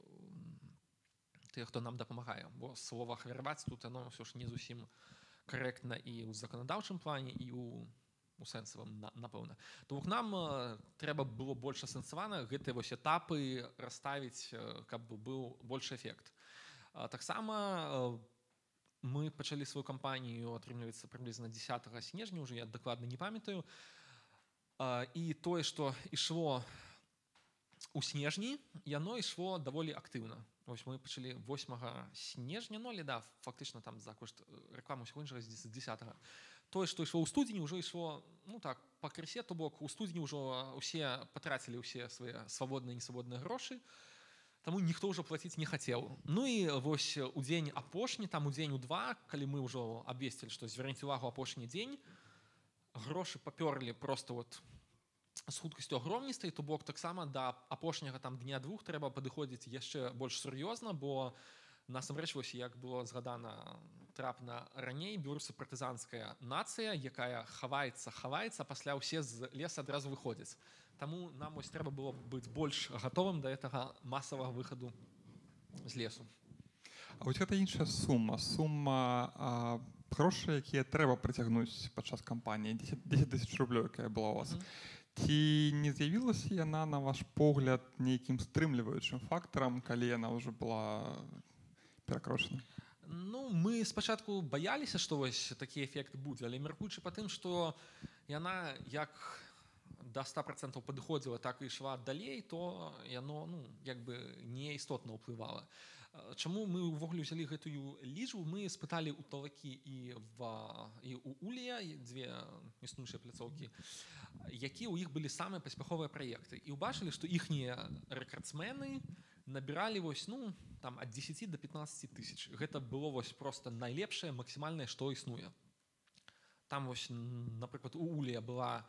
тыя, хто нам дапамагае. Бо слова ахвяраваць тут оно ўсё ж не зусім карэктна і ў заканадаўчым плане, і ў у сэнсавым, напэўна. То бок нам трэба было больш асэнсавана гэтыя вось этапы расставіць, каб быў большы эфект. Таксама мы пачалі сваю кампанію, атрымліваецца, прыблізна дзесятага снежня, уже я дакладна не памятаю. І тое, што ішло у снежні, яно ішло даволі актыўна. Вось мы пачалі восьмага снежня, ну але да, фактычна там за кошт рэкламы ўсяго іншага з дзесятага. Тое, што ішло ў студзені, ўжо ішло ну так пакрысе, то бок у студзені ўжо ўсе патрацілі ўсе свае свабодныя і несвабодныя грошы, таму ніхто ўжо плаціць не хацеў. Ну і вось у дзень апошні, там у дзень у два, калі мы ўжо абвесцілі, што звярніце увагу апошні дзень, грошы папёрлі проста вот з хуткасцю агромністай, то бок таксама да апошняга там дня-двух трэба падыходзіць яшчэ больш сур'ёзна, бо насамрэч вось як было згадана трапна раней, беларусы партызанская нацыя, якая хаваецца, хаваецца, а пасля ўсе з леса адразу выходзяць. Таму нам вось трэба было быць больш гатовым да гэтага масавага выхаду з лесу. А вось гэта іншая сума, сума а, грошай, якія трэба прыцягнуць падчас кампаніі, дзесяць тысяч рублёў, якая была у вас. Mm-hmm. Ці не з'явілася яна, на ваш погляд, нейкім стрымліваючым фактарам, калі яна ўжо была перакрочана? Ну, мы спачатку баяліся, што вось такі эфект будзе, але мяркуючы па тым, што яна як да ста процентаў падыходзіла, так і ішла далей, то яно ну, як бы не істотна ўплывала. Чаму мы ўвогуле ўзялі гэтую лічбу? Мы спыталі ў Талакі і, в, і ў Улія, дзве існуючыя пляцоўкі, якія ў іх былі самыя паспяховыя праекты. І ўбачылі, што іхнія рэкардсмены набіралі вось, ну, там, ад дзесяці да пятнаццаці тысяч. Гэта было вось проста найлепшае, максімальнае, што існуе. Там вось, напрыклад, у Улія была,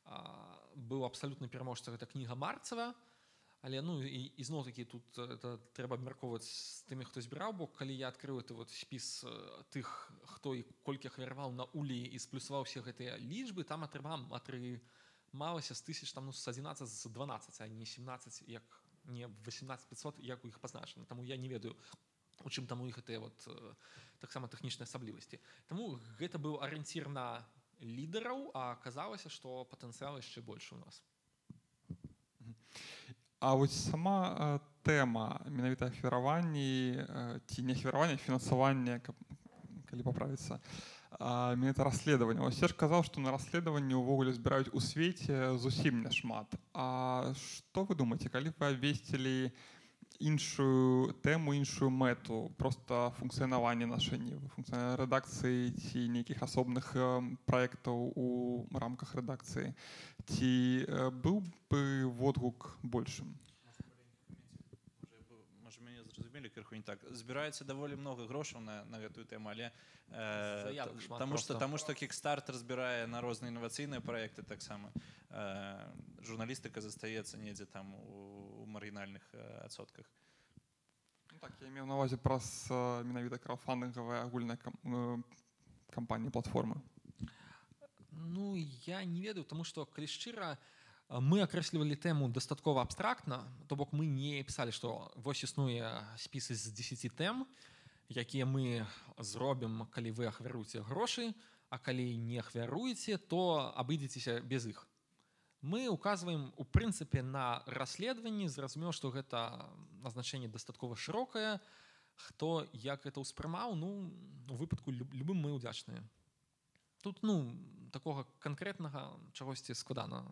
быў абсалютны пераможца, гэта кніга Марцева. Але ну і, і зноў-такі тут это трэба абмяркоўваць з тымі, хто збіраў, бо калі я адкрыў это вот спіс тых, хто і колькі ахвяраваў на Улі і сплюсаваў усе гэтыя лічбы, там атрымалася з тысяч, там ну з адзінаццаць, з дванаццаць, а не сямнаццаць, як не васемнаццаць пятьсот, як у іх пазначана. Таму я не ведаю, у чым там у іх гэтыя вот таксама тэхнічныя асаблівасці. Таму гэта быў арыенцір на лідараў, а аказалася, што патэнцыял яшчэ большы у нас. А вось сама тэма менавіта ахвяраванні ці не ахвяравання, фінансавання, калі паправіцца, менавіта расследавання. Вось я ж казаў, што на расследаванні ўвогуле збіраюць у свеце зусім няшмат. А што вы думаеце, калі вы абвесцілі іншую тэму, іншую мэту, проста функцыянаванне нашай нівы, функцыянавання рэдакцыі ці нейкіх асобных праектаў у рамках рэдакцыі, ці быў бы водгук большым? Може, мене зрозуміли. зразумелі крыху не так. Збіраецца даволі много грошаў на, на гэтую тэму, але э, таму што, таму што Kickstarter збірае на розныя інавацыйныя праекты таксама. Э, журналістыка застаецца недзе там у, у маргінальных э, адсотках. Ну, так, я имею на увазі праз менавіта краўдфандынгавыя агульныя кам, кампаніі, платформы. Ну, я не ведаю, тому што, калі шчыра, мы акрэслівалі тэму дастаткова абстрактна, то бок мы не пісалі, што вось існуе спісы з дзесяці тэм, якія мы зробім, калі вы ахвяруеце грошы, а калі не ахвяруеце, то абыдзецеся без іх. Мы указваем, у прынцыпе, на расследаванні, зразумела, што гэта назначэнне дастаткова шырокае, хто як гэта ўспрымаў, ну, у выпадку любым мы ўдзячныя. Тут, ну, такога канкрэтнага чагосьці складана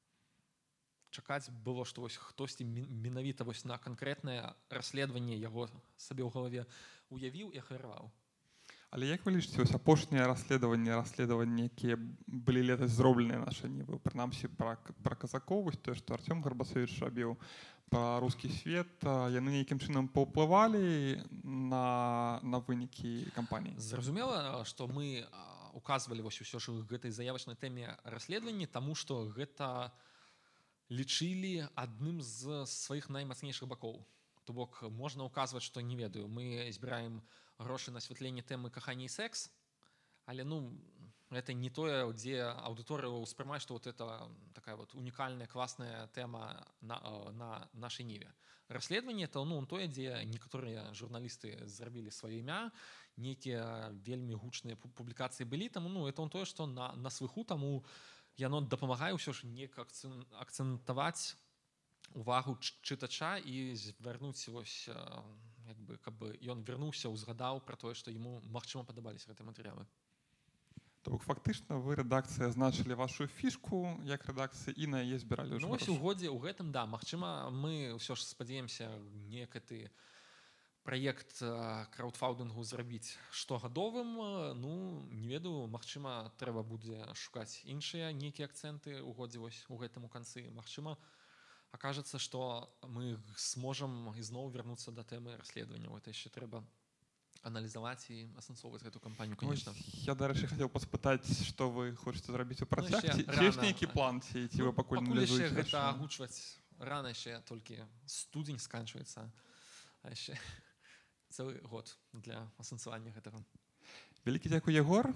чакаць было, што вось хтосьці менавіта вось на канкрэтнае расследаванне яго сабе ў галаве уявіў і ахвяраваў. Але як вы лічыце, вось апошнія расследаванні, расследаванні, якія былі летась зробленыя наша нівы, прынамсі пра, пра казакоў, вось тое, што Артём Гарбацевіч рабіў, пра рускі свет, яны нейкім чынам паўплывалі на, на вынікі кампаніі? Зразумела, што мы указвалі вось усё ж у гэтай заявачнай тэме расследаванні, таму што гэта лічылі адным з сваіх наймацнейшых бакоў. То бок можна указваць, што не ведаю, мы збіраем грошы на асвятленне тэмы кахання і секс, але ну гэта не тое, дзе аўдыторыя ўспрымае, што вот это такая вот унікальная класная тэма на, на нашай ніве. Расследаванне это ну тое, дзе некаторыя журналісты зрабілі сваё імя, нейкія вельмі гучныя публікацыі былі, таму ну это тое, што на, на свыху, таму яно дапамагае ўсё ж неяк акцэнтаваць увагу чытача і звярнуць вось як бы каб ён вярнуўся, узгадаў пра тое, што яму магчыма падабаліся гэтыя матэрыялы. То бок фактычна вы рэдакцыя азначылі вашу фішку як рэдакцыі і на яе збіралі ну, вось у годзе ў гэтым да магчыма мы ўсё ж спадзяемся неяк гэты праект краўдфандынгу зрабіць штогадовым, ну не ведаю, магчыма трэба будзе шукаць іншыя нейкія акцэнты ў годзе вось у гэтым у канцы, магчыма окажется, што мы сможам ізноў вярнуцца да тэмы расследавання. Это яшчэ трэба аналізаваць і асэнсоўваць гэту кампанію, конечно. Я, дарэчы, хацеў паспытаць, што вы хочаце зрабіць у працяг, ці ёсць нейкі план, ці вы пакуль аналізуеце? Пакуль яшчэ гэта агучваць рана, яшчэ толькі студзень сканчваецца, а яшчэ цэлы год для асэнсавання гэтага. Великий дякую, Егор.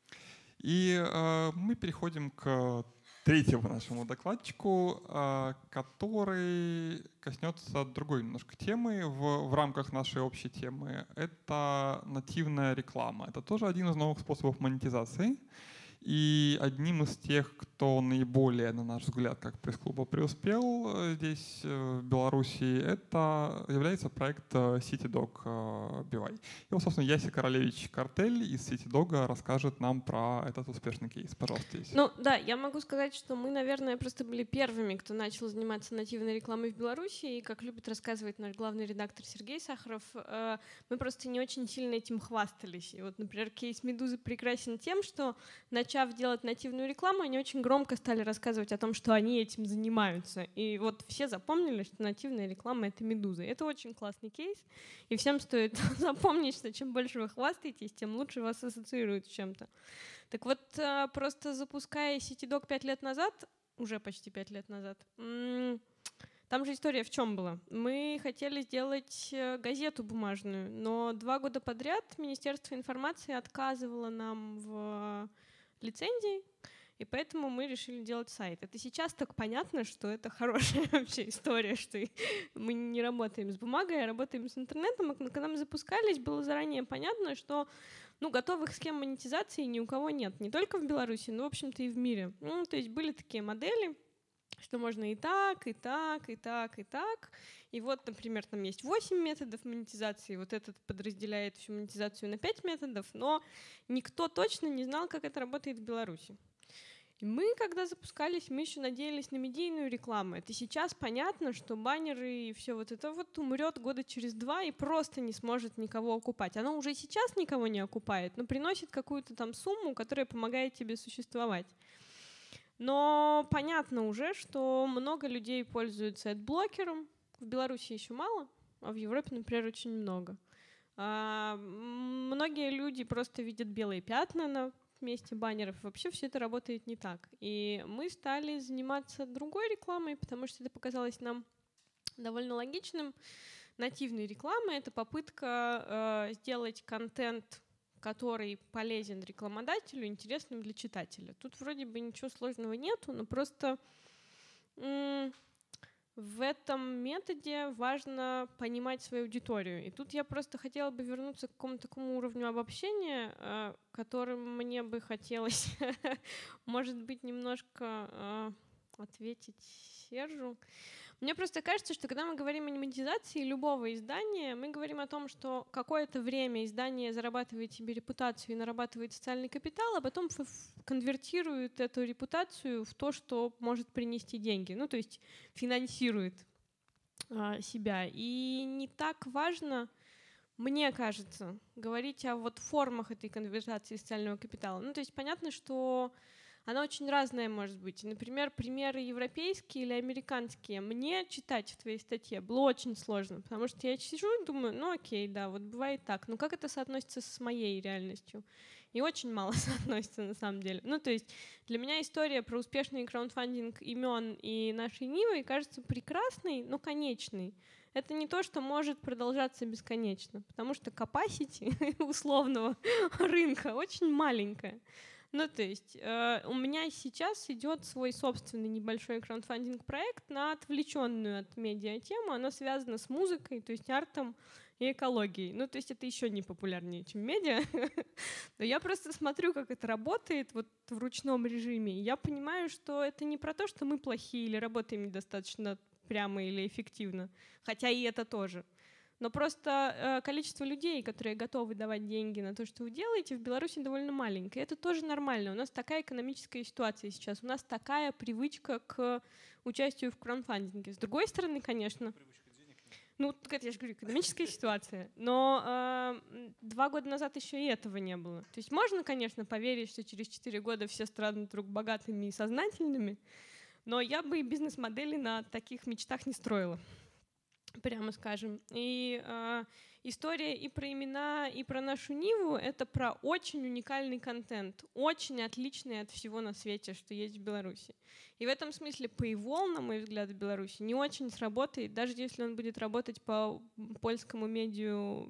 И э, мы переходим к третьему нашему докладчику, э, который коснется другой немножко темы в, в рамках нашей общей темы. Это нативная реклама. Это тоже один из новых способов монетизации. И одним из тех, кто наиболее, на наш взгляд, как пресс-клуба преуспел здесь, в Беларуси, это является проект CityDog би вай. И вот, собственно, Яся Королевич-Картель из CityDog расскажет нам про этот успешный кейс. Пожалуйста, Яся. Ну да, я могу сказать, что мы, наверное, просто были первыми, кто начал заниматься нативной рекламой в Беларуси. И, как любит рассказывать наш главный редактор Сергей Сахаров, мы просто не очень сильно этим хвастались. И вот, например, кейс «Медузы» прекрасен тем, что начав делать нативную рекламу, они очень громко стали рассказывать о том, что они этим занимаются. И вот все запомнили, что нативная реклама — это «Медуза». Это очень классный кейс, и всем стоит запомнить, что чем больше вы хвастаетесь, тем лучше вас ассоциируют с чем-то. Так вот, просто запуская CityDog пять лет назад, уже почти пять лет назад, там же история в чем была? Мы хотели сделать газету бумажную, но два года подряд Министерство информации отказывало нам в лицензии, и поэтому мы решили делать сайт. Это сейчас так понятно, что это хорошая вообще история, что мы не работаем с бумагой, а работаем с интернетом. И когда мы запускались, было заранее понятно, что ну, готовых схем монетизации ни у кого нет. Не только в Беларуси, но, в общем-то, и в мире. Ну, то есть были такие модели, что можно и так, и так, и так, и так. И вот, например, там есть восемь методов монетизации, вот этот подразделяет всю монетизацию на пять методов, но никто точно не знал, как это работает в Беларуси. И мы, когда запускались, мы еще надеялись на медийную рекламу. Это сейчас понятно, что баннеры и все вот это вот умрет года через два и просто не сможет никого окупать. Оно уже сейчас никого не окупает, но приносит какую-то там сумму, которая помогает тебе существовать. Но понятно уже, что много людей пользуются адблокером. В Беларуси еще мало, а в Европе, например, очень много. А, многие люди просто видят белые пятна на месте баннеров. Вообще все это работает не так. И мы стали заниматься другой рекламой, потому что это показалось нам довольно логичным. Нативной рекламы — это попытка э, сделать контент, который полезен рекламодателю, интересным для читателя. Тут вроде бы ничего сложного нету, но просто м- в этом методе важно понимать свою аудиторию. И тут я просто хотела бы вернуться к какому-то такому уровню обобщения, э, которым мне бы хотелось, может быть, немножко э, ответить Сержу. Мне просто кажется, что когда мы говорим о монетизации любого издания, мы говорим о том, что какое-то время издание зарабатывает себе репутацию и нарабатывает социальный капитал, а потом конвертирует эту репутацию в то, что может принести деньги. Ну, то есть финансирует а, себя. И не так важно, мне кажется, говорить о вот формах этой конвертации социального капитала. Ну, то есть понятно, что она очень разная может быть. Например, примеры европейские или американские мне читать в твоей статье было очень сложно, потому что я сижу и думаю, ну окей, да, вот бывает так, но как это соотносится с моей реальностью? И очень мало соотносится на самом деле. Ну то есть для меня история про успешный краундфандинг имен и нашей Нивы кажется прекрасной, но конечной. Это не то, что может продолжаться бесконечно, потому что capacity условного рынка очень маленькая. Ну, то есть э, у меня сейчас идет свой собственный небольшой краундфандинг-проект на отвлеченную от медиа тему. Она связана с музыкой, то есть артом и экологией. Ну, то есть это еще не популярнее, чем медиа. Но я просто смотрю, как это работает вот в ручном режиме. И я понимаю, что это не про то, что мы плохие или работаем недостаточно прямо или эффективно. Хотя и это тоже. Но просто э, количество людей, которые готовы давать деньги на то, что вы делаете, в Беларуси довольно маленькое. Это тоже нормально. У нас такая экономическая ситуация сейчас. У нас такая привычка к участию в краундфандинге. С другой стороны, конечно... Ну, так это я же говорю, экономическая ситуация. Но э, два года назад еще и этого не было. То есть можно, конечно, поверить, что через четыре года все станут вдруг богатыми и сознательными, но я бы и бизнес-модели на таких мечтах не строила, прямо скажем. И э, история и про имена, и про нашу Ниву — это про очень уникальный контент, очень отличный от всего на свете, что есть в Беларуси. И в этом смысле Paywall, на мой взгляд, в Беларуси не очень сработает, даже если он будет работать по польскому медиа,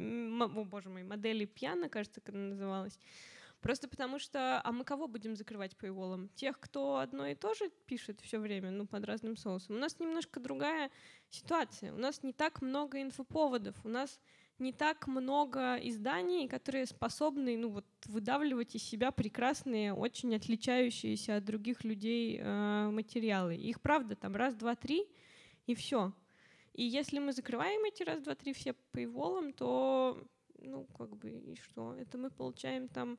о боже мой, модели Пьяна, кажется, как она называлась. Просто потому что, а мы кого будем закрывать paywall'ом? Тех, кто одно и то же пишет все время, ну, под разным соусом. У нас немножко другая ситуация. У нас не так много инфоповодов, у нас не так много изданий, которые способны, ну, вот, выдавливать из себя прекрасные, очень отличающиеся от других людей э, материалы. Их, правда, там раз, два, три, и все. И если мы закрываем эти раз, два, три все paywall'ом, то, ну, как бы, и что? Это мы получаем там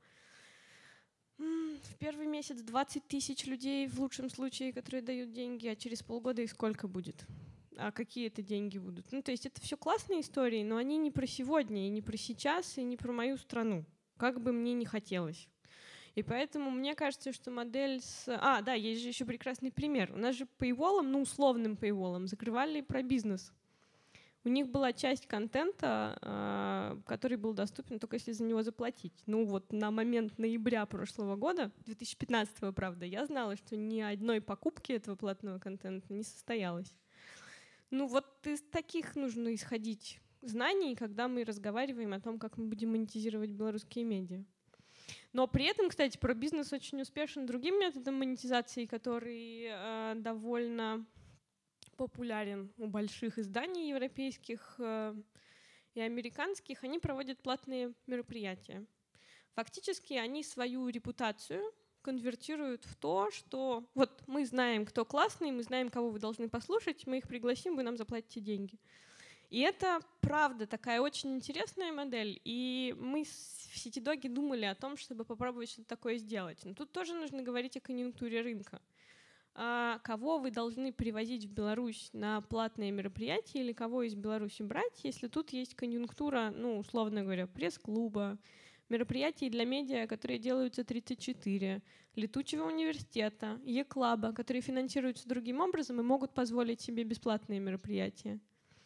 в первый месяц двадцать тысяч людей в лучшем случае, которые дают деньги, а через полгода их сколько будет? А какие это деньги будут? Ну, то есть это все классные истории, но они не про сегодня, и не про сейчас, и не про мою страну, как бы мне ни хотелось. И поэтому мне кажется, что модель с... А, да, есть же еще прекрасный пример. У нас же paywall'ом, ну, условным paywall'ом, закрывали про бизнес. У них была часть контента, который был доступен только если за него заплатить. Ну вот на момент ноября прошлого года, две тысячи пятнадцатого, правда, я знала, что ни одной покупки этого платного контента не состоялось. Ну вот из таких нужно исходить знаний, когда мы разговариваем о том, как мы будем монетизировать белорусские медиа. Но при этом, кстати, про бизнес очень успешен другим методом монетизации, который э, довольно популярен у больших изданий европейских э, и американских. Они проводят платные мероприятия. Фактически они свою репутацию конвертируют в то, что вот мы знаем, кто классный, мы знаем, кого вы должны послушать, мы их пригласим, вы нам заплатите деньги. И это, правда, такая очень интересная модель. И мы в Ситидоге думали о том, чтобы попробовать что-то такое сделать. Но тут тоже нужно говорить о конъюнктуре рынка. А кого вы должны привозить в Беларусь на платные мероприятия или кого из Беларуси брать, если тут есть конъюнктура, ну, условно говоря, пресс-клуба, мероприятий для медиа, которые делаются тридцать четыре, Летучего университета, Е-клаба, которые финансируются другим образом и могут позволить себе бесплатные мероприятия.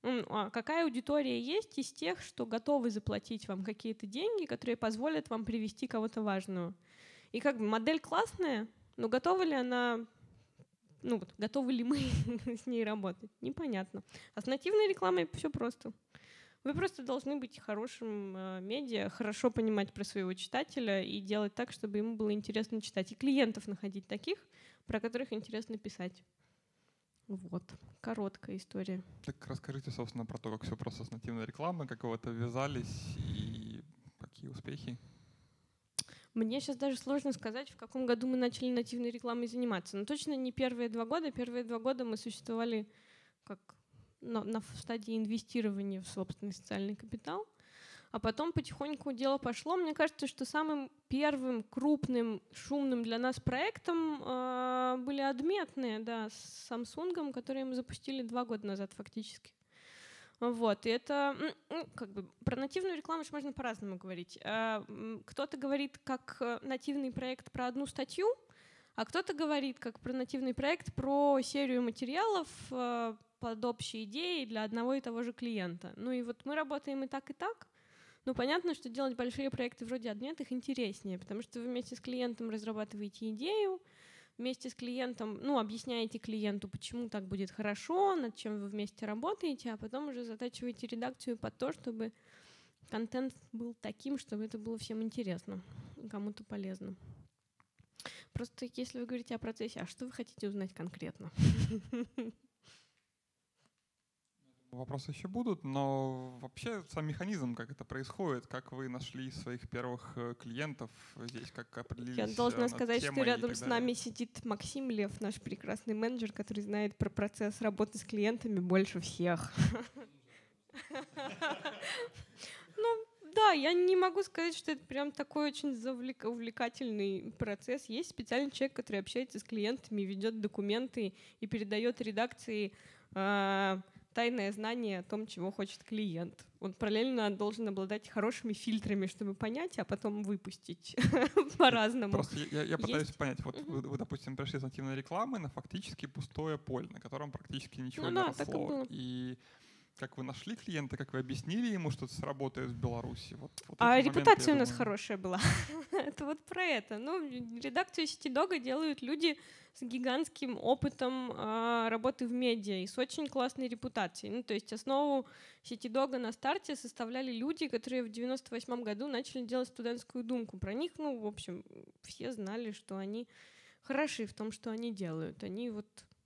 А какая аудитория есть из тех, что готовы заплатить вам какие-то деньги, которые позволят вам привести кого-то важного? И как бы модель классная, но готова ли она, ну вот, готовы ли мы с ней работать? Непонятно. А с нативной рекламой все просто. Вы просто должны быть хорошим э, медиа, хорошо понимать про своего читателя и делать так, чтобы ему было интересно читать. И клиентов находить таких, про которых интересно писать. Вот, короткая история. Так расскажите, собственно, про то, как все просто с нативной рекламой, как вы в это ввязались и какие успехи. Мне сейчас даже сложно сказать, в каком году мы начали нативной рекламой заниматься. Но точно не первые два года. Первые два года мы существовали как на, на стадии инвестирования в собственный социальный капитал. А потом потихоньку дело пошло. Мне кажется, что самым первым крупным, шумным для нас проектом э, были адметные, да, с Samsung, которые мы запустили два года назад фактически. Вот, и это, ну, как бы, про нативную рекламу можно по-разному говорить. Кто-то говорит как нативный проект про одну статью, а кто-то говорит как про нативный проект про серию материалов под общие идеи для одного и того же клиента. Ну и вот мы работаем и так, и так. Ну, понятно, что делать большие проекты вроде адметных интереснее, потому что вы вместе с клиентом разрабатываете идею, вместе с клиентом, ну, объясняете клиенту, почему так будет хорошо, над чем вы вместе работаете, а потом уже затачиваете редакцию под то, чтобы контент был таким, чтобы это было всем интересно, кому-то полезно. Просто если вы говорите о процессе, а что вы хотите узнать конкретно? Вопросы еще будут, но вообще сам механизм, как это происходит, как вы нашли своих первых клиентов здесь, как определились. Я должна сказать, что рядом с нами сидит Максим Лев, наш прекрасный менеджер, который знает про процесс работы с клиентами больше всех. Ну, да, я не могу сказать, что это прям такой очень увлекательный процесс. Есть специальный человек, который общается с клиентами, ведет документы и передает редакции тайное знание о том, чего хочет клиент. Он параллельно должен обладать хорошими фильтрами, чтобы понять, а потом выпустить по-разному. Просто я, я пытаюсь Есть? понять. Вот угу. вы, вы, допустим, пришли с нативной рекламы на фактически пустое поле, на котором практически ничего ну, не да, росло. Так и было. И как вы нашли клиента, как вы объяснили ему, что это сработает в Беларуси? Вот, вот а репутация моменты, у нас думаю... хорошая была. Это вот про это. Ну, редакцию Ситидога делают люди с гигантским опытом э, работы в медиа и с очень классной репутацией. Ну, то есть основу Ситидога на старте составляли люди, которые в девяносто восьмом году начали делать студентскую думку. Про них, ну, в общем, все знали, что они хороши в том, что они делают. Они вот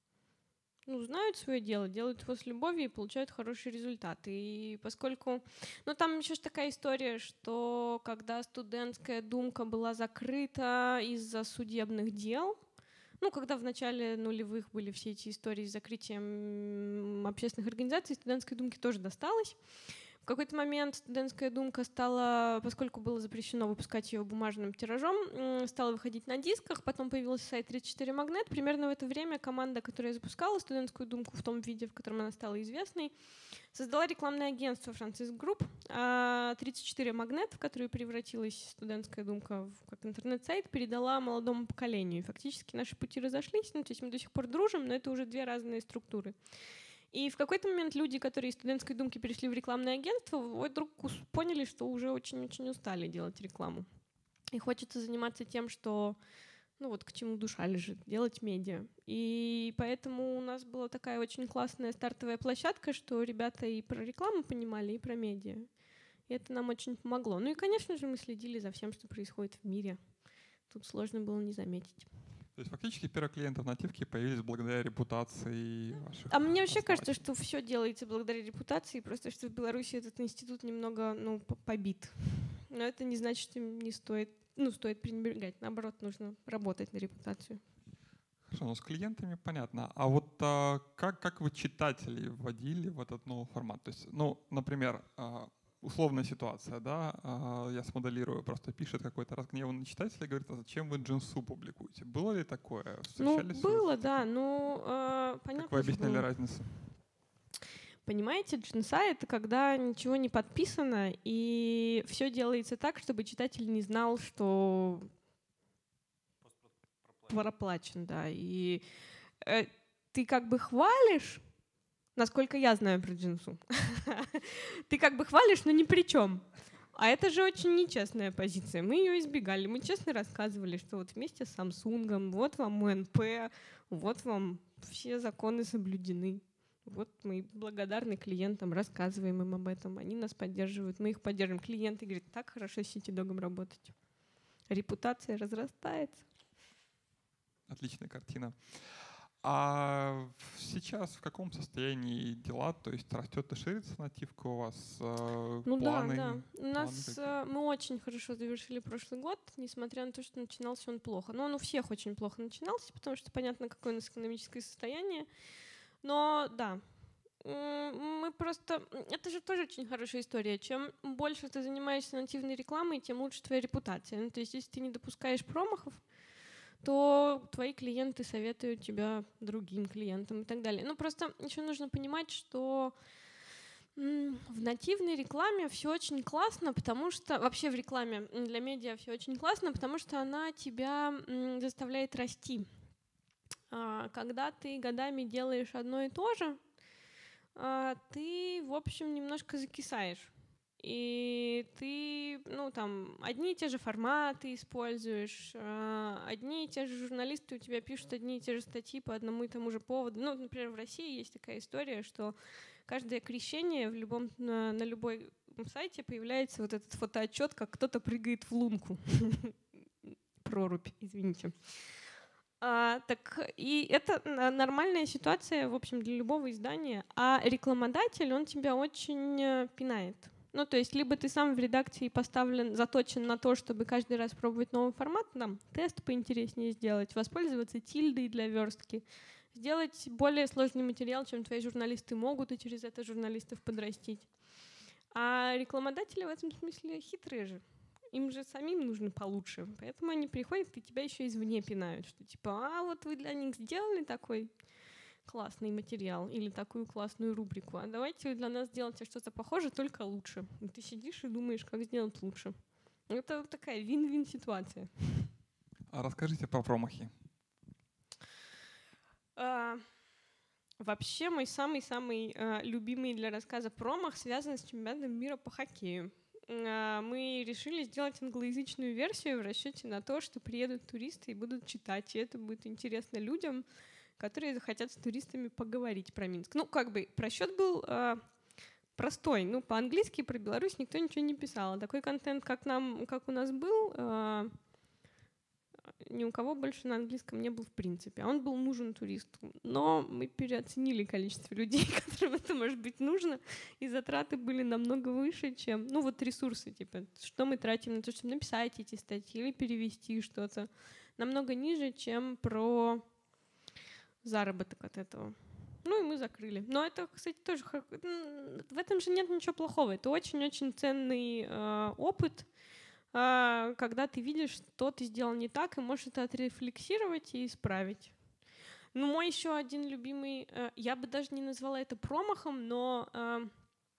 ну, знают свое дело, делают его с любовью и получают хорошие результаты. И поскольку... Ну, там еще такая история, что когда студентская думка была закрыта из-за судебных дел, ну, когда в начале нулевых были все эти истории с закрытием общественных организаций, студентской думке тоже досталось. В какой-то момент студентская думка стала, поскольку было запрещено выпускать ее бумажным тиражом, стала выходить на дисках, потом появился сайт тридцать четыре Магнет. Примерно в это время команда, которая запускала студентскую думку в том виде, в котором она стала известной, создала рекламное агентство Francis Group, а тридцать четыре Магнет, в которую превратилась студентская думка в как интернет-сайт, передала молодому поколению. И фактически наши пути разошлись, ну, то есть мы до сих пор дружим, но это уже две разные структуры. И в какой-то момент люди, которые из студентской думки перешли в рекламное агентство, вдруг поняли, что уже очень-очень устали делать рекламу. И хочется заниматься тем, что, ну вот к чему душа лежит, делать медиа. И поэтому у нас была такая очень классная стартовая площадка, что ребята и про рекламу понимали, и про медиа. И это нам очень помогло. Ну и, конечно же, мы следили за всем, что происходит в мире. Тут сложно было не заметить. То есть фактически первые клиенты в нативке появились благодаря репутации ваших. А мне вообще кажется, что все делается благодаря репутации, просто что в Беларуси этот институт немного ну, побит. Но это не значит, что не стоит, ну, стоит пренебрегать. Наоборот, нужно работать на репутацию. Хорошо, ну с клиентами понятно. А вот а, как, как вы читателей вводили в этот новый формат? То есть, ну, например, условная ситуация, да, я смоделирую, просто пишет какой-то разгневанный читатель и говорит, а зачем вы джинсу публикуете? Было ли такое? Встречались ну, было, да, ну, э, понятно. Как вы объясняли разницу? Понимаете, джинса — это когда ничего не подписано, и все делается так, чтобы читатель не знал, что проплачен, да, и э, ты как бы хвалишь, насколько я знаю про Джинсу. Ты как бы хвалишь, но ни при чем. А это же очень нечестная позиция. Мы ее избегали. Мы честно рассказывали, что вот вместе с Samsung, вот вам МНП, вот вам все законы соблюдены. Вот мы благодарны клиентам, рассказываем им об этом. Они нас поддерживают, мы их поддерживаем. Клиенты говорят, так хорошо с Ситидогом работать. Репутация разрастается. Отличная картина. А сейчас в каком состоянии дела? То есть растет и ширится нативка у вас? Э, ну планы, да, да. У нас какие? мы очень хорошо завершили прошлый год, несмотря на то, что начинался он плохо. Но он у всех очень плохо начинался, потому что понятно, какое у нас экономическое состояние. Но да, мы просто... Это же тоже очень хорошая история. Чем больше ты занимаешься нативной рекламой, тем лучше твоя репутация. Ну, то есть если ты не допускаешь промахов, то твои клиенты советуют тебя другим клиентам и так далее. Ну, просто еще нужно понимать, что в нативной рекламе все очень классно, потому что... Вообще в рекламе для медиа все очень классно, потому что она тебя заставляет расти. Когда ты годами делаешь одно и то же, ты, в общем, немножко закисаешь. И ты, ну, там, одни и те же форматы используешь, одни и те же журналисты у тебя пишут одни и те же статьи по одному и тому же поводу. Ну, например, в России есть такая история, что каждое крещение в любом, на, на любой сайте появляется вот этот фотоотчет, как кто-то прыгает в лунку. Прорубь, извините. А, так, и это нормальная ситуация, в общем, для любого издания. А рекламодатель, он тебя очень пинает. Ну, то есть, либо ты сам в редакции поставлен, заточен на то, чтобы каждый раз пробовать новый формат, там, тест поинтереснее сделать, воспользоваться тильдой для верстки, сделать более сложный материал, чем твои журналисты могут, и через это журналистов подрастить. А рекламодатели в этом смысле хитрые же. Им же самим нужно получше. Поэтому они приходят и тебя еще извне пинают, что типа, а вот вы для них сделали такой классный материал или такую классную рубрику, а давайте вы для нас сделайте что-то похожее, только лучше. И ты сидишь и думаешь, как сделать лучше. Это такая вин-вин ситуация. А расскажите про промахи. А, вообще мой самый-самый а, любимый для рассказа промах связан с чемпионатом мира по хоккею. А, мы решили сделать англоязычную версию в расчете на то, что приедут туристы и будут читать, и это будет интересно людям, которые захотят с туристами поговорить про Минск. Ну, как бы, просчет был э, простой. Ну, по-английски про Беларусь никто ничего не писал. Такой контент, как, нам, как у нас был, э, ни у кого больше на английском не был в принципе. А он был нужен туристу. Но мы переоценили количество людей, которым это может быть нужно, и затраты были намного выше, чем... Ну, вот ресурсы, типа, что мы тратим на то, чтобы написать эти статьи или перевести что-то. Намного ниже, чем про... заработок от этого. Ну и мы закрыли. Но это, кстати, тоже... В этом же нет ничего плохого. Это очень-очень ценный э, опыт, э, когда ты видишь, что ты сделал не так, и можешь это отрефлексировать и исправить. Ну, мой еще один любимый... Э, я бы даже не назвала это промахом, но э,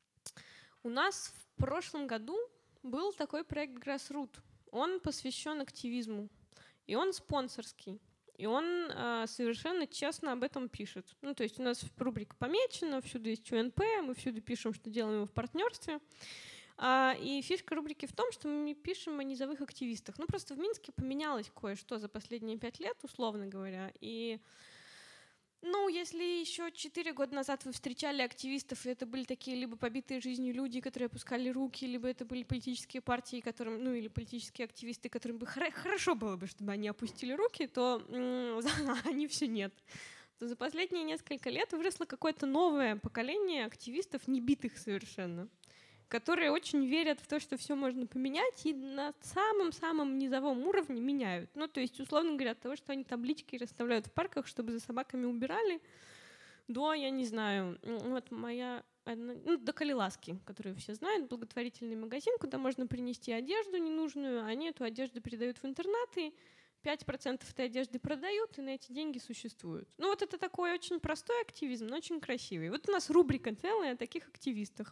у нас в прошлом году был такой проект Grassroot. Он посвящен активизму, и он спонсорский. И он э, совершенно честно об этом пишет. Ну, то есть у нас рубрика помечена, всюду есть ЮНП, мы всюду пишем, что делаем его в партнерстве. А, и фишка рубрики в том, что мы пишем о низовых активистах. Ну, просто в Минске поменялось кое-что за последние пять лет, условно говоря. И, ну, если еще четыре года назад вы встречали активистов, и это были такие либо побитые жизнью люди, которые опускали руки, либо это были политические партии, которым, ну, или политические активисты, которым бы хор- хорошо было бы, чтобы они опустили руки, то м- они все нет. То за последние несколько лет выросло какое-то новое поколение активистов, не битых совершенно, которые очень верят в то, что все можно поменять, и на самом-самом низовом уровне меняют. Ну, то есть, условно говоря, от того, что они таблички расставляют в парках, чтобы за собаками убирали, до, я не знаю, вот моя... Ну, до Калиласки, которую все знают, благотворительный магазин, куда можно принести одежду ненужную, они эту одежду передают в интернаты, пять процентов этой одежды продают, и на эти деньги существуют. Ну, вот это такой очень простой активизм, но очень красивый. Вот у нас рубрика целая о таких активистах.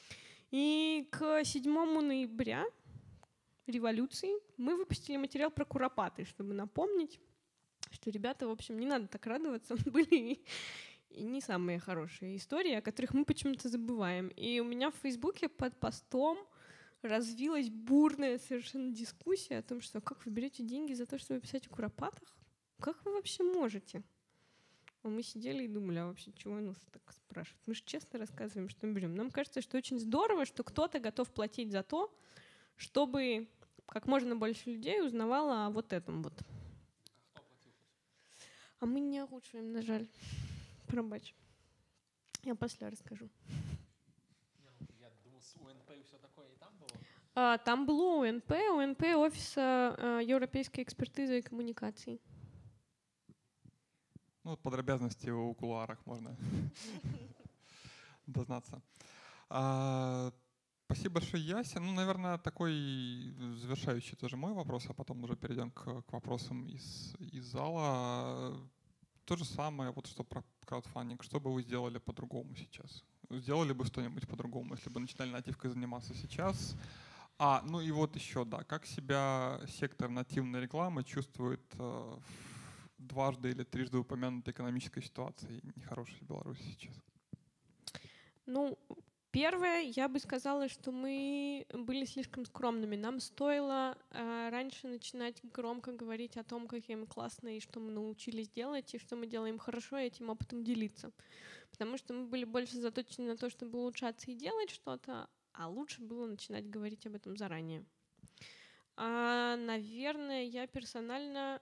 И к седьмому ноября революции мы выпустили материал про куропаты, чтобы напомнить, что ребята, в общем, не надо так радоваться, были не самые хорошие истории, о которых мы почему-то забываем. И у меня в Фейсбуке под постом развилась бурная совершенно дискуссия о том, что как вы берете деньги за то, чтобы писать о куропатах? Как вы вообще можете? А мы сидели и думали, а вообще чего нас так спрашивают? Мы же честно рассказываем, что мы берем. Нам кажется, что очень здорово, что кто-то готов платить за то, чтобы как можно больше людей узнавало о вот этом вот. А мы не озвучиваем, на жаль. Пробач. Я после расскажу. Я думал, с УНП и все такое и там было? А, там было УНП, УНП Офиса а, Европейской экспертизы и коммуникаций. Ну, подробязности у кулуарах можно дознаться. А, спасибо большое, Яся. Ну, наверное, такой завершающий тоже мой вопрос, а потом уже перейдем к, к вопросам из, из зала. То же самое, вот что про краудфандинг. Что бы вы сделали по-другому сейчас? Сделали бы что-нибудь по-другому, если бы начинали нативкой заниматься сейчас? А, ну и вот еще, да, как себя сектор нативной рекламы чувствует э, в дважды или трижды упомянутой экономической ситуации нехорошей в Беларуси сейчас? Ну, первое, я бы сказала, что мы были слишком скромными. Нам стоило э, раньше начинать громко говорить о том, какие мы классные, и что мы научились делать, и что мы делаем хорошо, и этим опытом делиться. Потому что мы были больше заточены на то, чтобы улучшаться и делать что-то, а лучше было начинать говорить об этом заранее. А, наверное, я персонально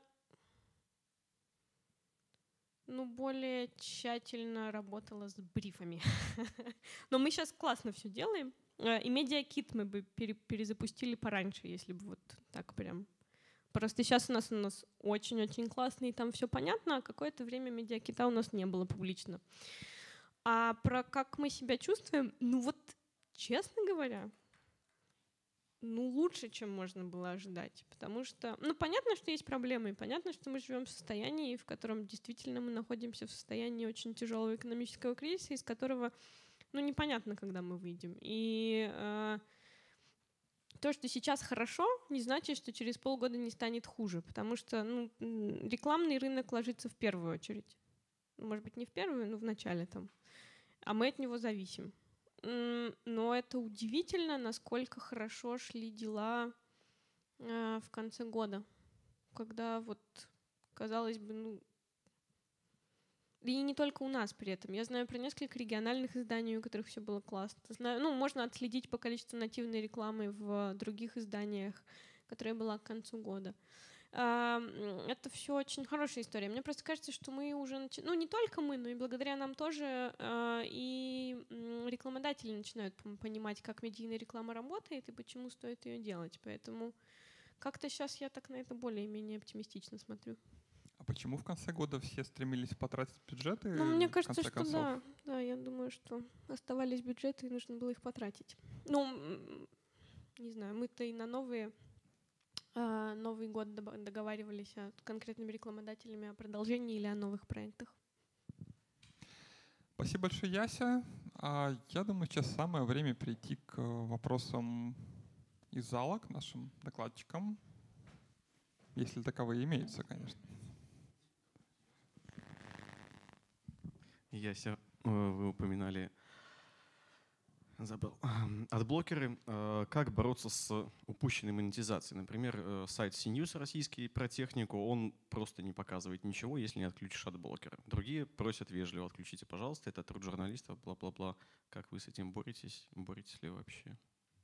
ну, более тщательно работала с брифами. Но мы сейчас классно все делаем. И медиакит мы бы перезапустили пораньше, если бы вот так прям. Просто сейчас у нас у нас очень-очень классно, и там все понятно, а какое-то время медиакита у нас не было публично. А про как мы себя чувствуем, ну вот, честно говоря, ну, лучше, чем можно было ожидать. Потому что, ну, понятно, что есть проблемы, и понятно, что мы живем в состоянии, в котором действительно мы находимся в состоянии очень тяжелого экономического кризиса, из которого, ну, непонятно, когда мы выйдем. И э, то, что сейчас хорошо, не значит, что через полгода не станет хуже, потому что, ну, рекламный рынок ложится в первую очередь. Может быть, не в первую, но в начале там. А мы от него зависим. Но это удивительно, насколько хорошо шли дела э, в конце года, когда вот, казалось бы, ну, и не только у нас при этом. Я знаю про несколько региональных изданий, у которых все было классно. Знаю, ну, можно отследить по количеству нативной рекламы в других изданиях, которая была к концу года. Это все очень хорошая история. Мне просто кажется, что мы уже, нач... ну не только мы, но и благодаря нам тоже и рекламодатели начинают понимать, как медийная реклама работает и почему стоит ее делать. Поэтому как-то сейчас я так на это более-менее оптимистично смотрю. А почему в конце года все стремились потратить бюджеты? Ну, мне кажется, что концов? да. Да, я думаю, что оставались бюджеты, и нужно было их потратить. Ну, не знаю, мы-то и на новые... Новый год договаривались с конкретными рекламодателями о продолжении или о новых проектах. Спасибо большое, Яся. Я думаю, сейчас самое время перейти к вопросам из зала, к нашим докладчикам, если таковые имеются, конечно. Яся, вы упоминали... Забыл. Адблокеры. Как бороться с упущенной монетизацией? Например, сайт CNews российский про технику, он просто не показывает ничего, если не отключишь адблокеры. Другие просят вежливо: отключите, пожалуйста, это труд журналистов, бла-бла-бла. Как вы с этим боретесь? Боретесь ли вообще?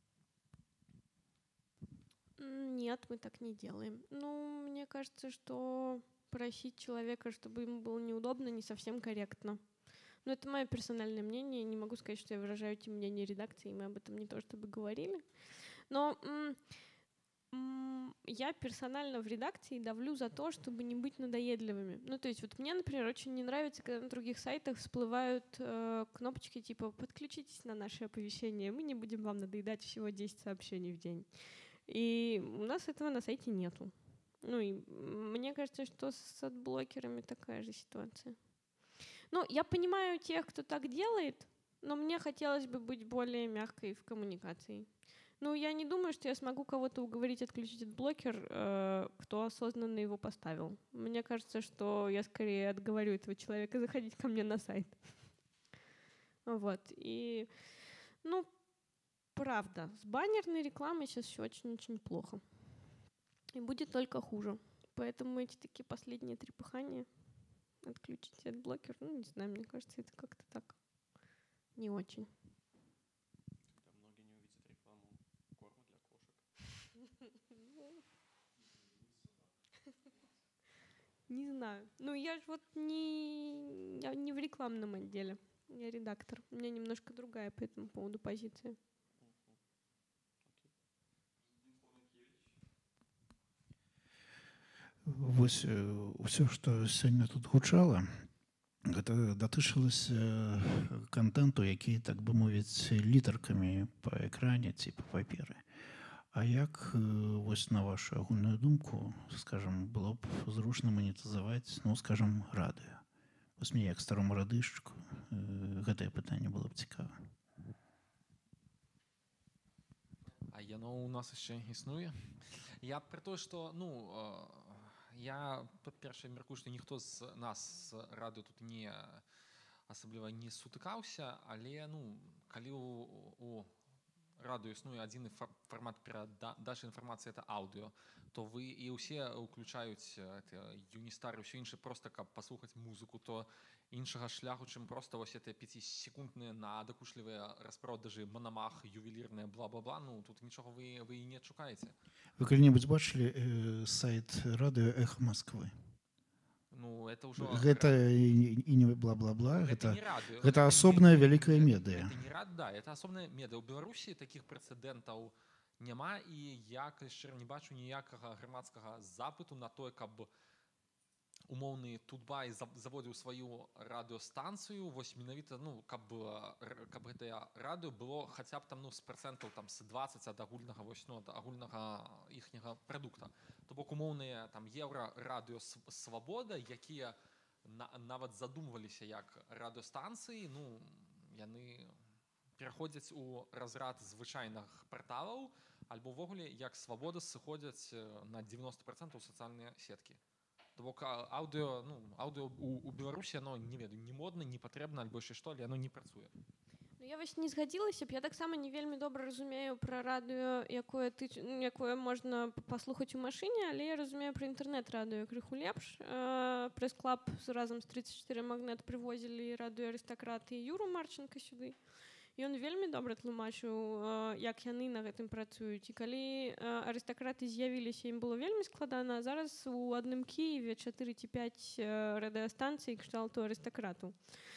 Нет, мы так не делаем. Ну, мне кажется, что просить человека, чтобы ему было неудобно, не совсем корректно. Но это мое персональное мнение. Не могу сказать, что я выражаю эти мнения редакции, мы об этом не то чтобы говорили. Но м- м- я персонально в редакции давлю за то, чтобы не быть надоедливыми. Ну, то есть вот мне, например, очень не нравится, когда на других сайтах всплывают э, кнопочки типа «подключитесь на наши оповещения, мы не будем вам надоедать всего десять сообщений в день». И у нас этого на сайте нету. Ну и мне кажется, что с адблокерами такая же ситуация. Ну, я понимаю тех, кто так делает, но мне хотелось бы быть более мягкой в коммуникации. Ну, я не думаю, что я смогу кого-то уговорить отключить этот блокер, э, кто осознанно его поставил. Мне кажется, что я скорее отговорю этого человека заходить ко мне на сайт. Вот. И, ну, правда, с баннерной рекламой сейчас все очень-очень плохо. И будет только хуже. Поэтому эти такие последние трепыхания отключить этот блокер, ну, не знаю, мне кажется, это как-то так не очень. Когда многие не увидят рекламу корма для кошек. Не знаю. Ну, я же вот не, я не в рекламном отделе. Я редактор. У меня немножко другая по этому поводу позиция. Вось ўсё, што сёння тут гучала, гэта датычылася контенту, які, так бы мовіць, літаркамі па экране ці па паперы. А як, вось на вашу агульную думку, скажем, было б зручна манетызаваць, ну, скажем, радыё? Вось мне, як старому радышчыку, гэтае пытанне было б цікава. А яно у нас яшчэ існуе. Я пры той, што, ну, я, па-першае, меркую, што ніхто з нас з радыё тут не асабліва не сутыкаўся, але, ну, калі у, у радыё існуе адзіны фармат перадачы інфармацыі, это аўдыо, то вы і ўсе ўключаюць Юністар і ўсё іншае проста, каб паслухаць музыку, то іншага шляху, чым проста вось гэтыя пяцісекундныя надакучлівыя распродажы, манамах, ювелірныя, бла-бла-бла, ну, тут нічога вы, вы і не адшукаеце. Вы калі-небудзь бачылі э, сайт радыё «Эхо Москвы»? Ну, это ўжо... Гэта і, і не бла-бла-бла, гэта, гэта, гэта асобная вялікая медыя. Это не рад, да, это асобная медыя. У Беларусі такіх прэцэдэнтаў няма, і я, калі шчыра, не бачу ніякага грамадскага запыту на тое, каб умоўны Тутбай заводзіў сваю радыёстанцыю, вось менавіта, ну, каб, каб гэтае радыё было хаця б там, ну, з працэнтаў там з дваццаць ад агульнага, вось, ну, ад агульнага іхняга прадукта. То бок умоўныя там еўра радыё Свабода, якія на, нават задумваліся як радыёстанцыі, ну, яны пераходзяць у разрад звычайных парталаў, альбо ўвогуле як Свабода сыходзяць на дзевяносто процентаў сацыяльныя сеткі. То бок аўдыо, ну, аўдыо у, у Беларусі, оно, не ведаю, не модна, не патрэбна, альбо яшчэ што, але оно не працуе. Ну, я вось не згадзілася б, я таксама не вельмі добра разумею пра радыё, якое, ты, якое можна паслухаць у машыне, але я разумею пра інтэрнэт-радыё крыху лепш. Прэс-клаб разам з тридцать четыре Магнет прывозілі радыё «Арыстакраты» і Юру Марченка сюды. Ён вельмі добра тлумачыў, як яны на гэтым працуюць. І калі «Арыстакраты» з'явіліся, ім было вельмі складана, а зараз у адным Кіеве чатыры ці пяць радыёстанцый кшталту «Арыстакрату».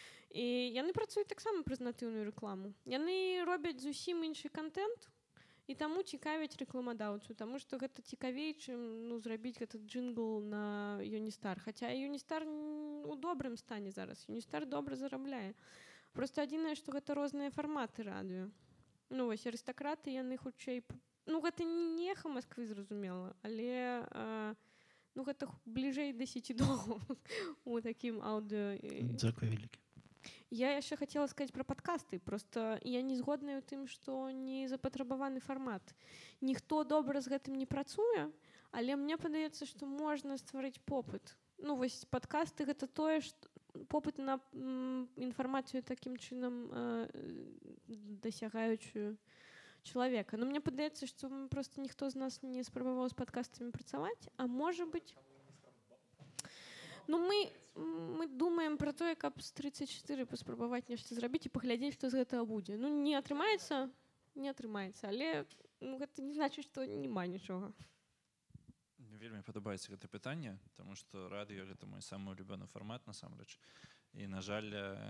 І яны працуюць таксама праз натыўную рэкламу. Яны робяць зусім іншы контент, і таму цікавяць рэкламадаўцу, таму што гэта цікавей, чым, ну, зрабіць гэты джингл на Юністар. Хаця Юністар у добрым стане зараз. Юністар добра зарабляе. Просто адзінае, што гэта розныя фарматы радыё. Ну, вось «Арыстакраты», яны хутчэй... Ну, гэта не «Эхо Москвы», зразумела, але а, ну, гэта бліжэй да сецідоў у такім аўдыо. Дзякуй вялікі. Я яшчэ хацела сказаць пра падкасты. Просто я не згодная ў тым, што не запатрабаваны фармат. Ніхто добра з гэтым не працуе, але мне падаецца, што можна стварыць попыт. Ну, вось падкасты — гэта тое, што попыт на інфармацыю такім чынам э, дасягаючую чалавека. Но мне падаецца, што просто ніхто з нас не спрабаваў з падкастамі працаваць, а можа быць... Ну, мы, мы думаем пра тое, каб з тридцать четыре паспрабаваць нешта зрабіць і паглядзець, што з гэтага будзе. Ну, не атрымаецца, не атрымаецца, але ну, гэта не значыць, што няма нічога. Мне вельмі падабаецца гэта пытанне, таму што радыё — гэта мой самы улюбёны фармат насамрэч. І, на жаль,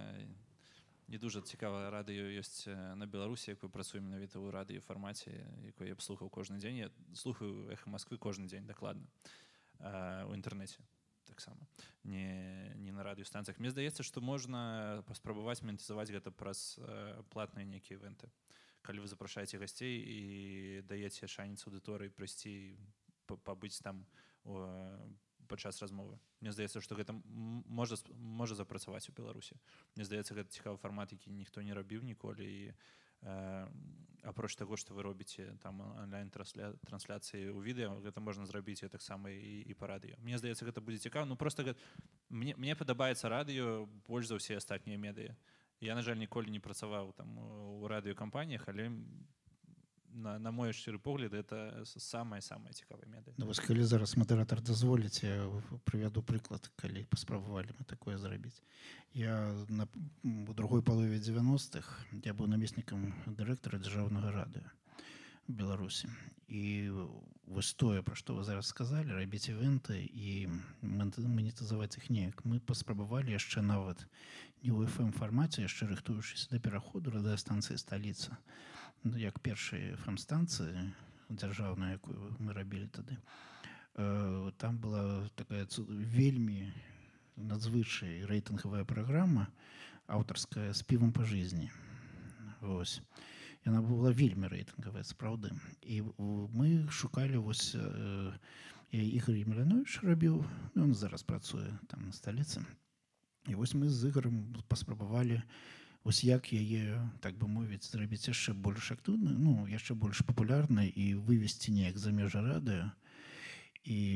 не дуже цікава радыё ёсць на Беларусі, якое працуе менавіта ў радыёфармаце, якое я б слухаў кожны дзень. Я слухаю «Эхо Москвы» кожны дзень дакладна у інтэрнэце таксама, не, не на радыёстанцыях. Мне здаецца, што можна паспрабаваць манетызаваць гэта праз платныя нейкія івэнты. Калі вы запрашаеце гасцей і даеце шанец аўдыторыі прыйсці пабыць там падчас размовы. Мне здаецца, што гэта можа, можа запрацаваць у Беларусі. Мне здаецца, гэта цікавы фармат, які ніхто не рабіў ніколі, і апроч таго што вы робіце там онлайн-трансляцыі ў відэа, гэта можна зрабіць так сама і, і па радыё. Мне здаецца, гэта будзе цікава. Ну просто мне, мне падабаецца радыё больш за ўсе астатнія медыа. Я, на жаль, ніколі не працаваў там у радыёкампаніях, але на, на мой шчыры погляд, это самае-самае цікавае медыа. Ну, вось калі зараз мадэратар дазволіць, я прывяду прыклад, калі паспрабавалі мы такое зрабіць. Я на, у другой палове дзевяностых я быў намеснікам дырэктара дзяржаўнага радыё в Беларусі. І вось тое, пра што вы зараз сказалі, рабіць івенты і манетызаваць іх неяк. Мы паспрабавалі яшчэ нават не ў эф эм фармаце, яшчэ рыхтуючыся да пераходу радыёстанцыі «Сталіца». Як першыя эф эм-станцыі дзяржаўныя, якую мы рабілі тады. Там была такая вельмі надзвычай рэйтынгавая праграма аўтарская «З півам па жизни». Вось. Яна была вельмі рэйтынгавая, сапраўды. І мы шукалі вось Ігор Емельянович рабіў, ён зараз працуе там на «Сталіцы». І вось мы з Ігорем паспрабавалі ось як яе, так бы мовіць, зрабіць яшчэ больш актыўнай, ну, яшчэ больш папулярнай і вывесці неяк за межы радыё. І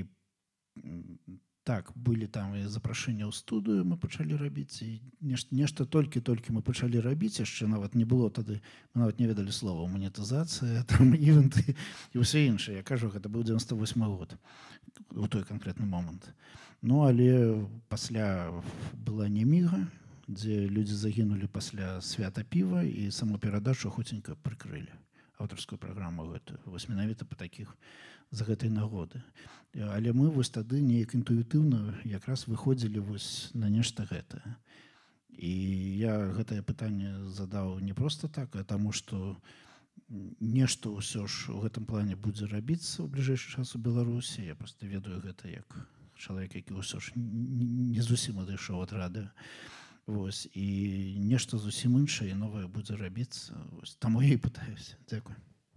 так, былі там і запрашэння ў студыю мы пачалі рабіць, і нешта, нешта толькі-толькі мы пачалі рабіць, яшчэ нават не было тады, мы нават не ведалі слова манетызацыя, там, івенты і ўсё іншае. Я кажу, гэта быў дзевяносто восьмы год, у той канкрэтны момант. Ну, але пасля была Неміга, дзе людзі загінулі пасля свята піва, і саму перадачу хуценька прыкрылі, аўтарскую праграму гэтую, вось менавіта па такіх, з гэтай нагоды. Але мы вось тады неяк інтуітыўна якраз выходзілі вось на нешта гэтае. І я гэтае пытанне задаў не проста так, а таму што нешта ўсё ж у гэтым плане будзе рабіцца ў бліжэйшы час у Беларусі. Я проста ведаю гэта як чалавек, які ўсё ж не зусім адышоў ад радыё. Вось, і нешта зусім іншае і новае будзе рабіцца. Вось, таму я і пытаюся. Дзякую.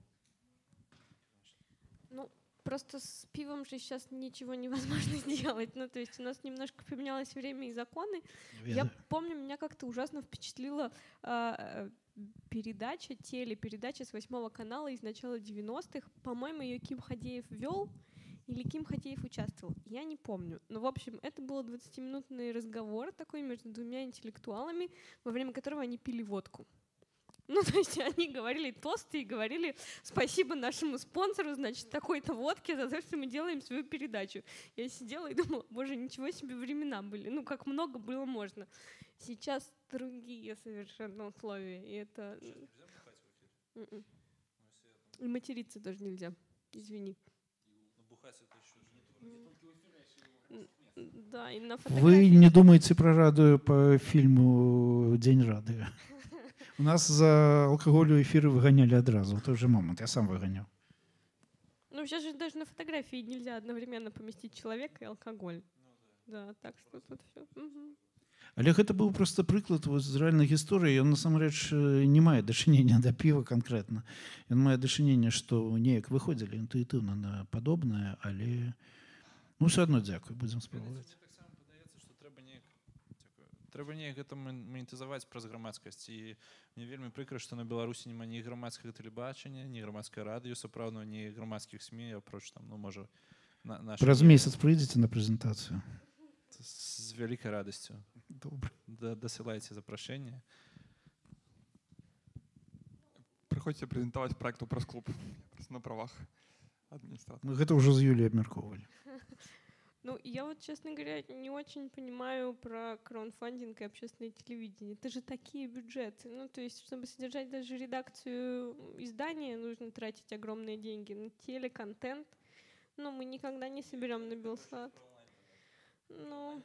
Ну, просто с пивом же сейчас ничего невозможно сделать. Ну, то есть у нас немножко поменялось время и законы. Ведаю. Я помню, меня как-то ужасно впечатлила э, передача, телепередача с восьмого канала из начала девяностых. По-моему, ее Ким Хадеев вел. Или Ким Хатеев участвовал, я не помню. Но, в общем, это был двадцатиминутный разговор такой между двумя интеллектуалами, во время которого они пили водку. Ну, то есть они говорили тосты и говорили спасибо нашему спонсору, значит, такой-то водке за то, что мы делаем свою передачу. Я сидела и думала, боже, ничего себе времена были. Ну, как много было можно. Сейчас другие совершенно условия. И это... И материться тоже нельзя. Извини. Да, и на Вы не думаете про радио по фильму «День радио». У нас за алкоголю эфиры выгоняли одразу в тот же момент. Я сам выгонял. Ну, сейчас же даже на фотографии нельзя одновременно поместить человека и алкоголь. Да, так что тут все. Угу. Але гэта быў просто прыклад з рэальнай гісторыі. Ён насамрэч не мае дачынення да піва канкрэтна. Ён мае дачынення, што неяк выходзілі інтуітыўна на падобнае, але ну ўсё адно дзякуй, будзем спрабаваць. Таксама падаецца, што трэба неяк трэба неяк гэта манетызаваць праз грамадскасць. І мне вельмі прыкра, што на Беларусі няма ні грамадскага тэлебачання, ні грамадскае радыё сапраўднага, ні грамадскіх СМІ, апроч там, ну можа, праз месяц прыйдзеце на прэзентацыю. З вялікай радасцю. Добра. Да, дасылайце запрашэнне. Прыходзьце прэзентаваць праект у прэс-клуб. Просто на правах адміністратора. Мы гэта ўжо з Юліяй абмяркоўвалі. Ну, я вот, честно говоря, не очень понимаю про краудфандинг и общественное телевидение. Это же такие бюджеты. Ну, то есть, чтобы содержать даже редакцию издания, нужно тратить огромные деньги на телеконтент. Ну, мы никогда не соберем на Белсат. Ну...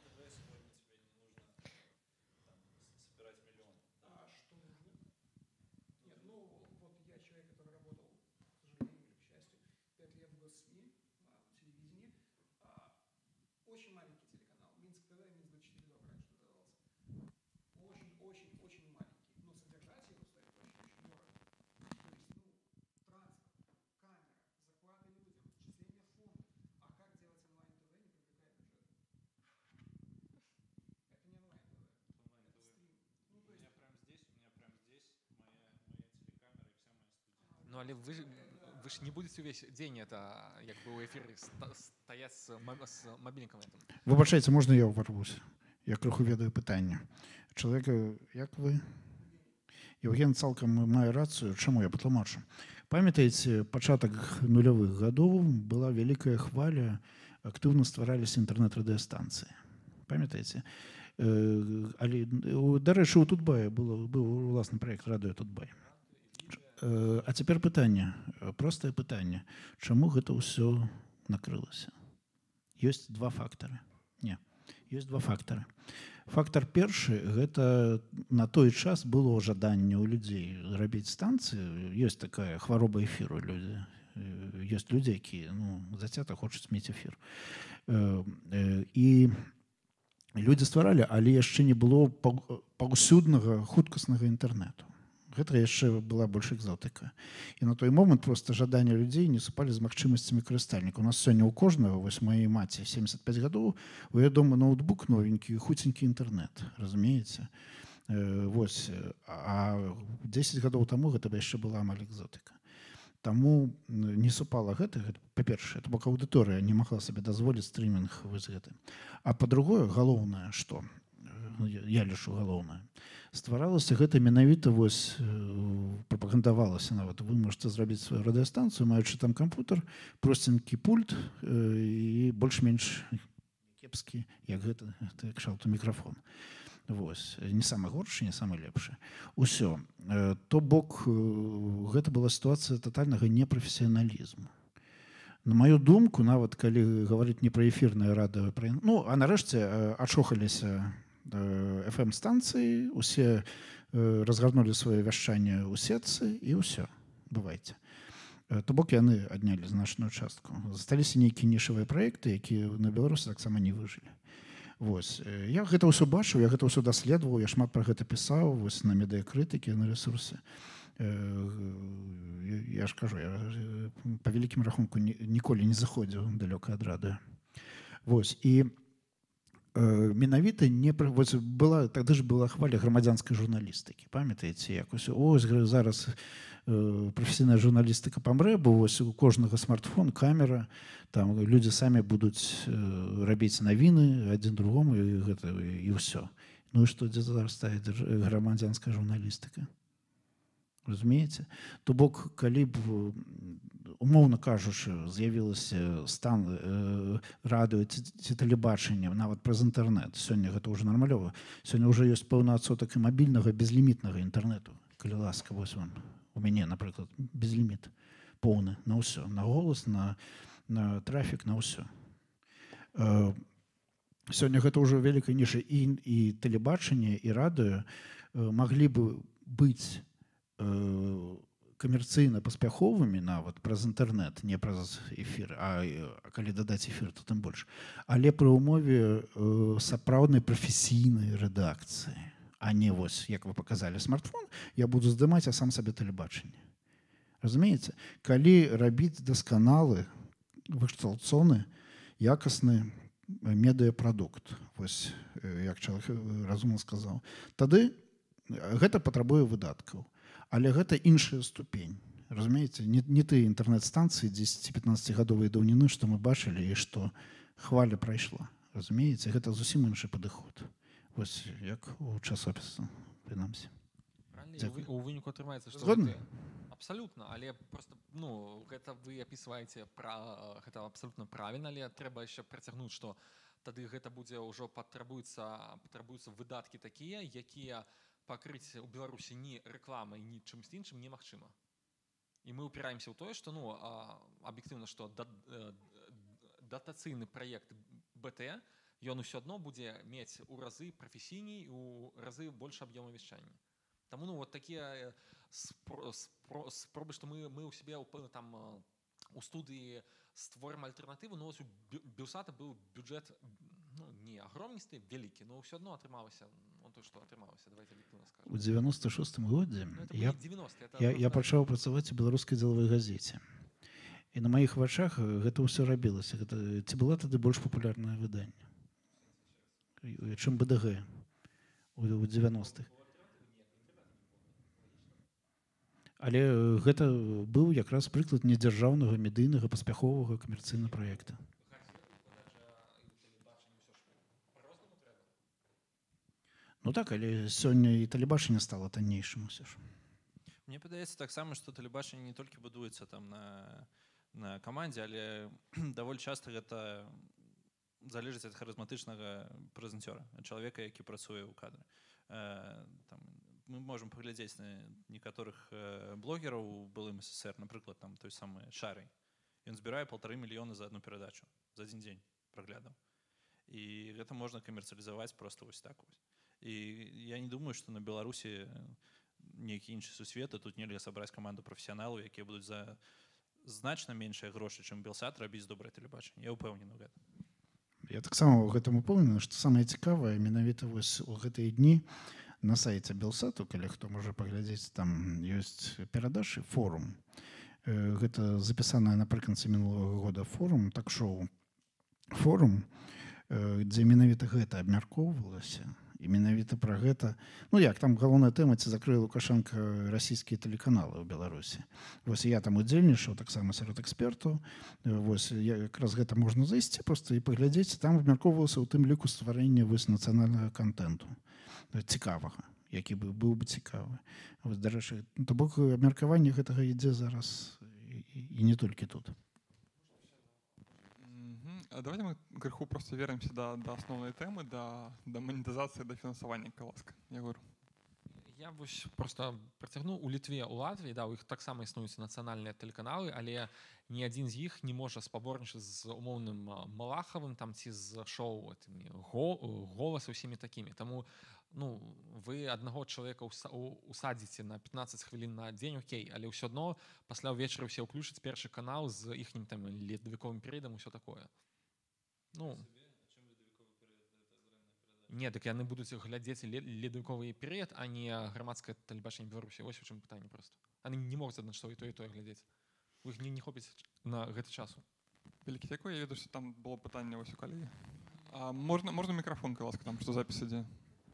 Очень маленький телеканал. Минск ТВ, Минск двадцать четыре раньше назывался. Очень-очень-очень маленький. Но содержать его стоит очень-очень дорого. То есть, ну, транспорт, камера, зарплаты людям, отчисления фонда. А как делать онлайн-ТВ, не привлекая бюджет? Это не онлайн-ТВ. Это стрим. Ну, то есть... У меня прямо здесь, у меня прямо здесь моя, моя телекамера Ну, але вы, ж- вы ж не будете весь день это, як бы у эфире ста- стоять с, мо- с мобильником этим. Вибачайте, можна я уварвуся? Я крыху ведаю пытанне. Чалавек, як вы? Евген цалкам мае рацыю, чаму я патлумачу. Памятаеце, пачатак нулявых гадоў была вялікая хваля, актыўна ствараліся інтэрнэт-радыёстанцыі. Памятаеце? Э, Але, у- дарэчы, у Тутбае было, быў уласны праект радыё Тутбай. Э, А цяпер пытанне, э, простае пытанне. Чаму гэта ўсё накрылася? Ёсць два фактары. Не, ёсць два фактары. Фактар першы — гэта на той час было жаданне ў людзей рабіць станцыі. Ёсць такая хвароба эфіру. Людзі. Э, Ёсць людзі, якія ну, зацята хочуць мець эфір. Э, э, І людзі стваралі, але яшчэ не было паў- паўсюднага хуткаснага інтэрнэту. Гэта яшчэ была больш экзотыка. І на той момант проста жаданне людзей не супалі з магчымасцямі карыстальніка. У нас сёння ў кожнага, вось маёй маці семьдесят пять гадоў, у яе дома ноутбук новенькі, хуценькі інтэрнэт, разумееце? Э, Вось, э, а дзесяць гадоў таму гэта яшчэ была амаль экзотыка. Таму м, не супала гэта, гэта па-першае, то бок аўдыторыя не магла сабе дазволіць стрымінг вось гэты. А па-другое, галоўнае, што э, я лічу галоўнае, стваралася гэта менавіта вось э, прапагандавалася нават. Вы можете зрабіць сваю радыёстанцыю, маючы там кампутер, простенькі пульт э, і больш-менш кепскі, як гэта, гэта як шалту мікрафон. Вось, не самы горшы, не самы лепшы. Усё. Э, То бок э, гэта была сітуацыя татальнага непрафесіяналізму. На маю думку, нават калі гаварыць не пра эфірнае радыё, пра... ну, а нарэшце э, ачохаліся эф эм-станцыі, усе э, разгарнулі сваё вяшчанне ў сетцы і ўсё. Бывайце. Э, То бок яны аднялі значную частку. Засталіся нейкія нішавыя праекты, якія на Беларусі таксама не выжылі. Вось. Э, Я гэта ўсё бачыў, я гэта ўсё даследаваў, я шмат пра гэта пісаў вось, на медыакрытыкі, на рэсурсе. Э, Я ж кажу, я э, па вялікім рахунку ні- ніколі не заходзіў далёка ад радыё. Вось. І Э, менавіта не пра- вось была тады ж была хваля грамадзянскай журналістыкі. Памятаеце, як усё ось говорю, зараз э, прафесійная журналістыка памрэ, бо вось у кожнага смартфон, камера, там людзі самі будуць э, рабіць навіны адзін другому і гэта і ўсё. Ну і што, дзе зараз стаіць дзярж- грамадзянская журналістыка? Разумееце? То бок, калі б, умоўна кажучы, з'явілася стан э, радыё ці, ці тэлебачання, нават праз інтэрнэт, сёння гэта ўжо нармалёва. Сёння ўжо ёсць пэўны адсотак і мабільнага безлімітнага інтэрнэту. Калі ласка, вось вам, у мяне, напрыклад, безліміт поўны на ўсё, на голас, на, на трафік, на ўсё. Э, Сёння гэта ўжо вялікая ніша, і, і тэлебачанне, і радыё э, маглі бы быць э, камерцыйна паспяховымі нават праз інтэрнэт, не праз эфір, а, а калі дадаць эфір, то тым больш. Але пры ўмове э, сапраўднай прафесійнай рэдакцыі, а не вось, як вы паказалі, смартфон, я буду здымаць, а сам сабе тэлебачанне. Разумееце? Калі рабіць дасканалы, вышталцоны, якасны медыапрадукт, вось як чалавек разумна сказаў, тады гэта патрабуе выдаткаў. Але гэта іншая ступень. Разумееце, не, не ты інтэрнэт-станцыі дзесяці-пятнаццацігадовай даўніны, што мы бачылі і што хваля прайшла. Разумееце, гэта зусім іншы падыход. Вось як у часопісу, прынамсі. Правильно, у выніку атрымаецца, што Згодны? гэта абсалютна, але просто ну гэта вы апісваеце пра гэта абсалютна правільна, але трэба яшчэ працягнуць, што тады гэта будзе ўжо патрабуецца патрабуюцца выдаткі такія, якія пакрыць у Беларусі ні рэкламай, ні чымсьці іншым немагчыма. І мы ўпіраемся ў тое, што ну аб'ектыўна, што датацыйны праект бэ тэ, ён усё адно будзе мець у разы прафесійней, у разы больш аб'ёму вяшчання. Таму ну вот такія спробы, што мы мы ў сябе там у студыі створым альтэрнатыву, ну вось у Белсата быў бюджэт ну, не агромністы, вялікі, но ўсё адно атрымалася он то, што атрымалася, давайте аб'ектыўна скажам. У дзевяносто шостым годзе ну, я, девяностые, я, я пачаў працаваць у беларускай дзелавай газеце. І на маіх вачах гэта ўсё рабілася. Гэта, ці была тады больш папулярнае выданне, чым бэ дэ гэ у, у девяностых. Але гэта быў якраз прыклад недзяржаўнага медыйнага паспяховага камерцыйнага праекта. Ну так, але сёння і тэлебачанне стало таннейшым усё ж. Мне падаецца таксама, што тэлебачанне не толькі будуецца там на, на камандзе, але даволі часта гэта залежыць ад харызматычнага прэзентёра, ад чалавека, які працуе ў кадры. Э, там, мы можам паглядзець на некаторых э, блогераў у былым СССР, напрыклад, там той самы Шарый. Ён збірае полторы мільёны за одну перадачу, за адзін дзень праглядаў. І гэта можна камерцыялізаваць проста вось так вось. І я не думаю, што на Беларусі нейкі іншы сусвет, і тут нельга сабраць каманду прафесіяналаў, якія будуць за значна меншыя грошы, чым Белсат, рабіць добрае тэлебачанне. Я ўпэўнены ў гэтым. Я таксама ў гэтым упэўнены, што самае цікавае менавіта вось у гэтыя дні на сайце Белсату, калі хто можа паглядзець, там ёсць перадачы форум. Гэта запісаная напрыканцы мінулага года форум, так-шоу форум, дзе менавіта гэта абмяркоўвалася. І менавіта пра гэта, ну як, там галоўная тэма, ці закрые Лукашенко расійскія тэлеканалы ў Беларусі. Вось я там удзельнічаў, таксама сярод экспертаў. Вось якраз гэта можна зайсці проста і паглядзець. Там абмяркоўвалася ў тым ліку стварэнне вось нацыянальнага контенту, цікавага, які бы быў бы цікавы. Вось, дарэчы, то бок абмеркаванне гэтага ідзе зараз і, і не толькі тут. Давайте мы крыху просто вернемся до, до основной темы, до, до монетизации, до финансования, Каласка. Я говорю. Я вось просто працягну у Літве, у Латвіі, да, у іх таксама існуюць нацыянальныя тэлеканалы, але ні адзін з іх не можа спаборнічаць з умоўным Малахавым там ці з шоу этими голас усімі такімі. Таму ну, вы аднаго чалавека усадзіце на пятнаццаць хвілін на дзень, окей, але ўсё адно пасля ўвечары ўсе ўключаць першы канал з іхнім там ледавіковым перыядам, усё такое. Ну, не, так яны будуць глядзець ледавіковы перыяд, а не грамадскае тэлебачанне Беларусі. Вось у чым пытанне проста. Яны не могуць адна што і тое, і тое глядзець. У іх не, не хопіць на гэты часу. Вялікі дзякуй, я веду, што там было пытанне вось у калегі. А можна, можна мікрафон, Каласка, там, што запіс ідзе?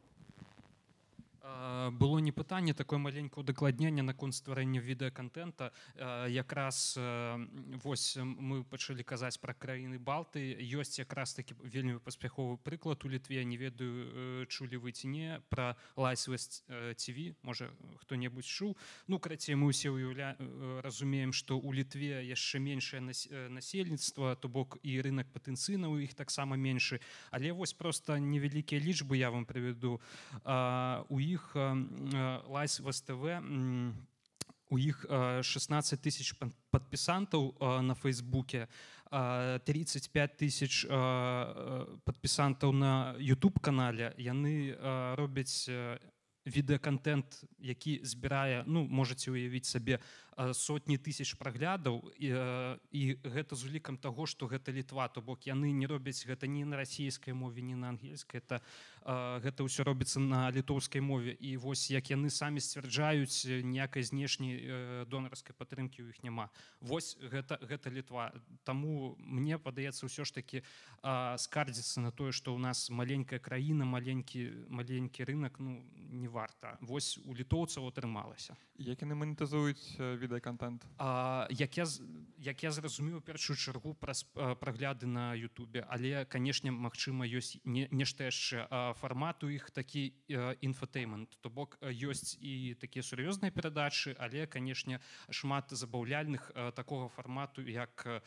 Было не пытанне, такое маленькое удакладненне наконт стварэння відэакантэнта. Якраз вось мы пачалі казаць пра краіны Балты. Ёсць якраз такі вельмі паспяховы прыклад у Літве, не ведаю, чулі вы ці не, пра Лайсвест ці ви, можа хто-небудзь чуў. Ну, карацей, мы ўсе уяўля... разумеем, што ў Літве яшчэ меншае насельніцтва, то бок і рынак патэнцыйна ў іх таксама меншы. Але вось проста невялікія лічбы я вам прывяду. У іх іх Лайсвест тэ вэ, у іх шестнадцать тысяч падпісантаў на Фейсбуке, тридцать пять тысяч падпісантаў на YouTube-канале. Яны робяць відэакантэнт, які збірае, ну, можаце ўявіць сабе, сотні тысяч праглядаў, і, і гэта з улікам таго, што гэта Літва, то бок яны не робяць гэта ні на расійскай мове, ні на ангельскай, это, гэта ўсё робіцца на літоўскай мове. І вось як яны самі сцвярджаюць, ніякай знешняй донарскай падтрымкі ў іх няма. Вось гэта, гэта Літва. Таму мне падаецца ўсё ж такі скардзіцца на тое, што ў нас маленькая краіна, маленькі, маленькі рынак, ну, не варта. Вось у літоўцаў атрымалася. Як яны манетызуюць відэакантэнт? А, як, я, як я зразумеў, у першую чаргу праз прагляды на Ютубе, але, канешне, магчыма, ёсць не, нешта яшчэ. А, фармат у іх такі інфотэймент, то бок ёсць і такія сур'ёзныя перадачы, але, канешне, шмат забаўляльных а, такога фармату, як а,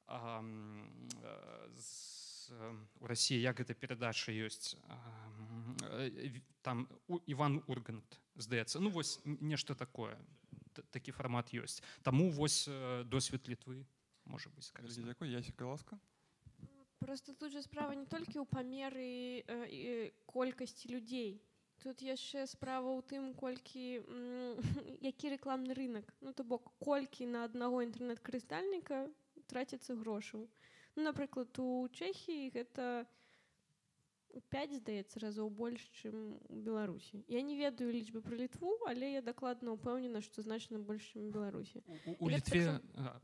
з, у Расіі, як гэта перадача ёсць, а, там Іван Ургант, здаецца. Ну, вось нешта такое. Такі фармат ёсць. Таму вось досвед Літвы можа быць карысны. Дзякуй, Ясік, Каласка. Просто тут же справа не толькі ў памеры э, колькасці людзей. Тут яшчэ справа ў тым, колькі м, які рэкламны рынок. Ну, то бок, колькі на аднаго інтэрнэт-карыстальніка траціцца грошаў. Ну, напрыклад, у Чэхіі гэта пять, здаецца, разоў больш, чым у Беларусі. Я не ведаю лічбы пра Літву, але я дакладна ўпэўнена, што значна больш, чым у Беларусі. У, у Літве...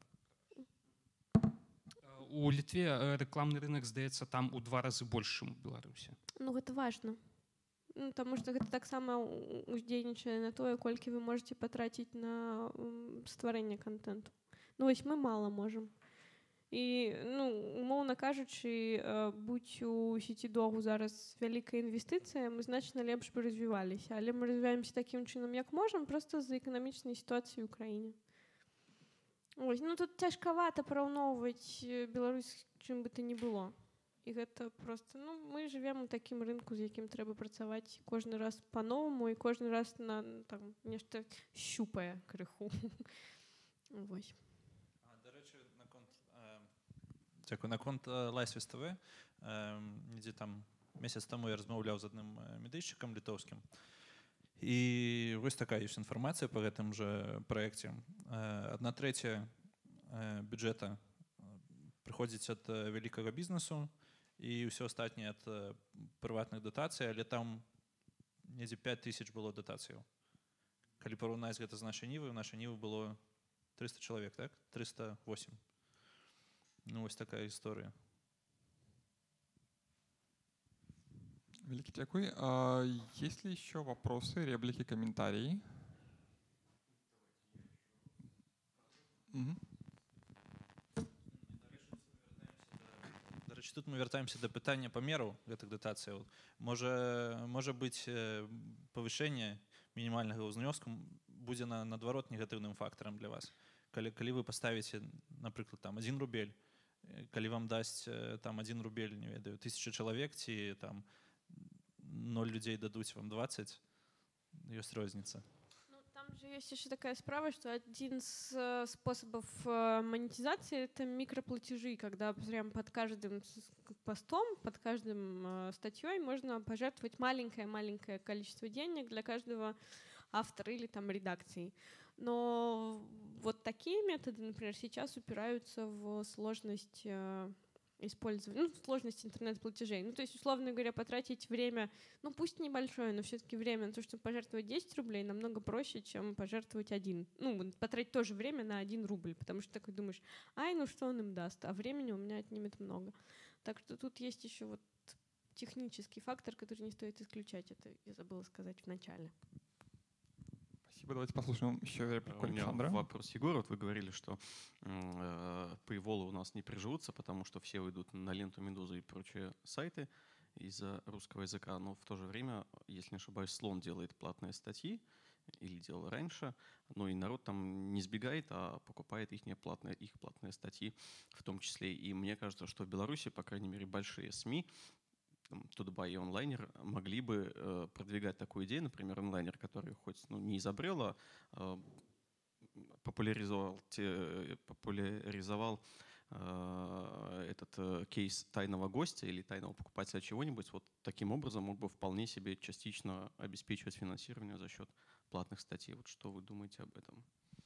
У Літве рэкламны рынок, здаецца, там у два разы больш, чым у Беларусі. Ну, гэта важна. Ну, таму што гэта таксама у- уздзейнічае на тое, колькі вы можаце патраціць на м, стварэнне контенту. Ну вось мы мала можам. І ну, умоўна кажучы, э, будь у сеці-догу зараз вялікая інвестыцыя, мы значна лепш бы развіваліся, але мы развіваемся такім чынам, як можам, проста з-за эканамічнай сітуацыі ў краіне. Ось, ну тут цяжкавата параўноўваць э, Беларусь з чым бы то ні было. І гэта просто, ну, мы жывем у такім рынку, з якім трэба працаваць кожны раз па-новаму і кожны раз на ну, там нешта щупае крыху. Вось. А, до речі, наконт, е, дякую, наконт е, Лайсвіс ТВ. Е, недзе там месяц таму я размаўляў з адным е, медыйшчыкам літоўскім. І вось такая ёсць інфармацыя па гэтым жа праекце. Е, Адна трэця е, бюджэта прыходзіць ад е, вялікага бізнесу і ўсё астатняе ад е, прыватных датацый, але там недзе пяць тысяч было датацыяў. Калі параўнаць гэта з нашай нівы, у нашай нівы было триста человек, так? триста восемь. Ну, ось такая история. Великий дякую. А есть ли еще вопросы, реплики, комментарии? Угу. До речі, тут ми вертаємося до питання памеру гэтых датацыяў. Можа, можа быць павышэнне мінімальнага ўзнёску будзе на, наадварот негатыўным фактарам для вас. Калі, калі вы паставіце, напрыклад, там один рубель, калі вам дасць там один рубель, не ведаю, тысяча чалавек ці там ноль людзей дадуць вам двадцать, ёсць розніца. Там же есть еще такая справа, что один из э, способов э, монетизации — это микроплатежи, когда прям под каждым постом, под каждым э, статьей можно пожертвовать маленькое-маленькое количество денег для каждого автора или там редакции. Но вот такие методы, например, сейчас упираются в сложность э, использования, ну, сложность интернет-платежей. Ну, то есть, условно говоря, потратить время, ну, пусть небольшое, но все-таки время на то, чтобы пожертвовать десять рублей, намного проще, чем пожертвовать один. Ну, потратить тоже время на один рубль, потому что такой думаешь, ай, ну что он им даст, а времени у меня отнимет много. Так что тут есть еще вот технический фактор, который не стоит исключать. Это я забыла сказать в начале. Спасибо. Давайте послушаем еще реплику У меня Александра. вопрос, Егор. Вот вы говорили, что э, paywall у нас не приживутся, потому что все уйдут на ленту Медузы и прочие сайты из-за русского языка. Но в то же время, если не ошибаюсь, Слон делает платные статьи, или делал раньше, но и народ там не сбегает, а покупает их платные, их платные статьи в том числе. И мне кажется, что в Беларуси, по крайней мере, большие СМИ, Тутбай и онлайнер, могли бы э, продвигать такую идею, например, онлайнер, который хоть ну, не изобрел, а э, популяризовал, те, популяризовал э, этот э, кейс тайного гостя или тайного покупателя чего-нибудь, вот таким образом мог бы вполне себе частично обеспечивать финансирование за счет платных статей. Вот что вы думаете об этом?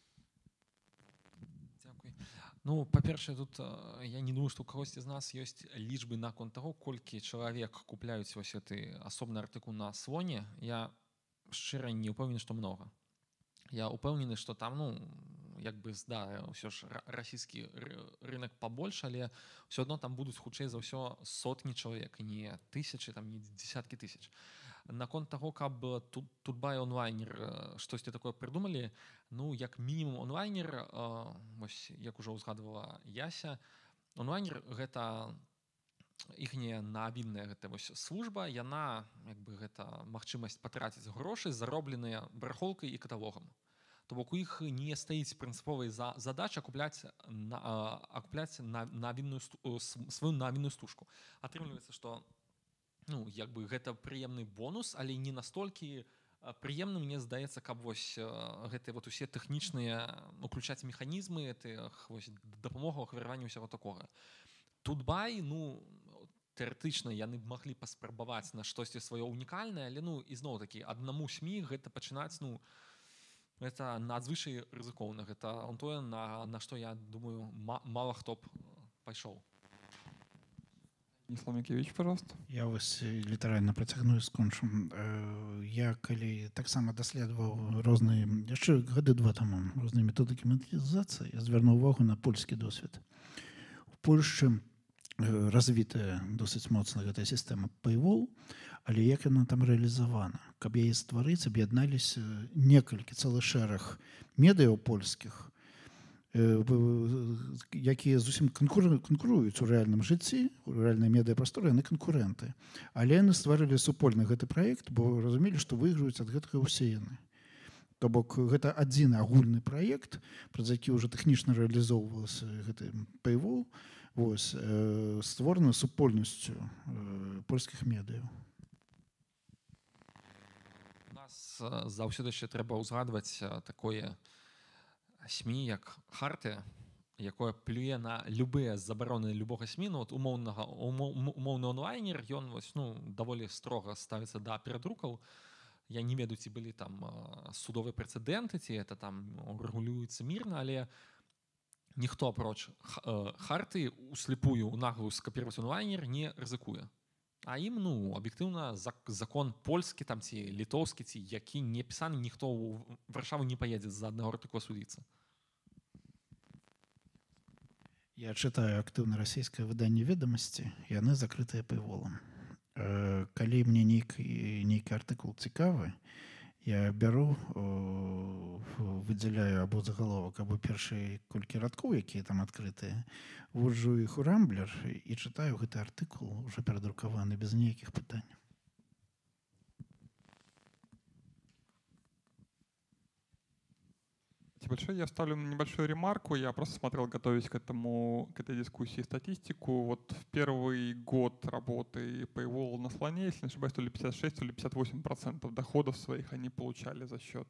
Дякую. Ну, па-першае, тут э, я не думаю, што ў кагосьці з нас ёсць лічбы наконт таго, колькі чалавек купляюць вось гэты асобны артыкул на Слоне. Я шчыра не ўпэўнены, што многа. Я ўпэўнены, што там, ну, як бы, да, ўсё ж расійскі рынок пабольш, але ўсё адно там будуць хутчэй за ўсё сотні чалавек, не тысячы, там, не дзесяткі тысяч. Наконт таго, каб тут Тутбай онлайнер штосьці такое прыдумалі, ну, як мінімум онлайнер, вось, як ужо ўзгадвала Яся, онлайнер — гэта іхняя навінная гэта вось служба, яна, як бы, гэта магчымасць патраціць грошы, заробленыя барахолкай і каталогам. То бок у іх не стаіць прынцыповай задача акупляць на, акупляць на, навінную, сваю навінную стужку. Атрымліваецца, што ну, як бы гэта прыемны бонус, але не настолькі прыемны, мне здаецца, каб вось гэтыя вот усе тэхнічныя уключаць механізмы, вось дапамога ў ахвяраванні ўсяго такога. Тутбай, ну, тэарэтычна яны б маглі паспрабаваць на штосьці сваё унікальнае, але ну ізноў-такі аднаму СМІ гэта пачынаць, ну, гэта надзвычай рызыкоўна. Гэта тое, на, на што, я думаю, мала хто б пайшоў. Станислав Микевич, пожалуйста. Я вас літаральна працягну і скончу. Я калі таксама даследаваў розныя, яшчэ гады два таму, розныя методыкі монетызацыі, я звярнуў увагу на польскі досвед. У Польшчы развітая досыць моцна гэтая сістэма Paywall, але як яна там рэалізавана. Каб яе стварыць, аб'ядналіся некалькі цэлы шэраг медыяў польскіх, якія зусім канкуруюць у рэальным жыцці, у рэальнай медыяпрасторы, яны канкурэнты. Але яны стварылі супольны гэты праект, бо разумелі, што выйграюць ад гэтага ўсе яны. То бок гэта адзіны агульны праект, праз які ўжо тэхнічна рэалізоўвалася гэты Paywall, вось, створаны супольнасцю польскіх медыяў. У нас заўсёды яшчэ трэба ўзгадваць такое СМІ, як Хартыя, якое плюе на любыя забароны любога СМІ, ну, от умоўнага, умоўны онлайнер, ён вось, ну, даволі строга ставіцца да перадрукаў. Я не ведаю, ці былі там судовыя прэцэдэнты, ці это там рэгулюецца мірна, але ніхто апроч Хартыі услепую у наглую скапіраваць онлайнер не рызыкуе. А ім, ну, аб'ектыўна, закон польскі там ці літоўскі, ці які не пісаны, ніхто ў Варшаву не паедзе з-за аднаго артыкула судзіцца. Я чытаю актыўна расійскае выданне «Ведамасці», яны закрытыя Paywall'ам. Калі мне нейкі, нейкі артыкул цікавы, я бяру, выдзяляю або загаловак, або першыя колькі радкоў, якія там адкрытыя, вводжу іх у рамблер і чытаю гэты артыкул, уже перадрукаваны, без ніякіх пытанняў. Большое. Я ставлю небольшую ремарку. Я просто смотрел, готовясь к этому, к этой дискуссии, статистику. Вот в первый год работы Paywall на слоне, если не ошибаюсь, то ли пятьдесят шесть, то ли пятьдесят восемь процентов доходов своих они получали за счет...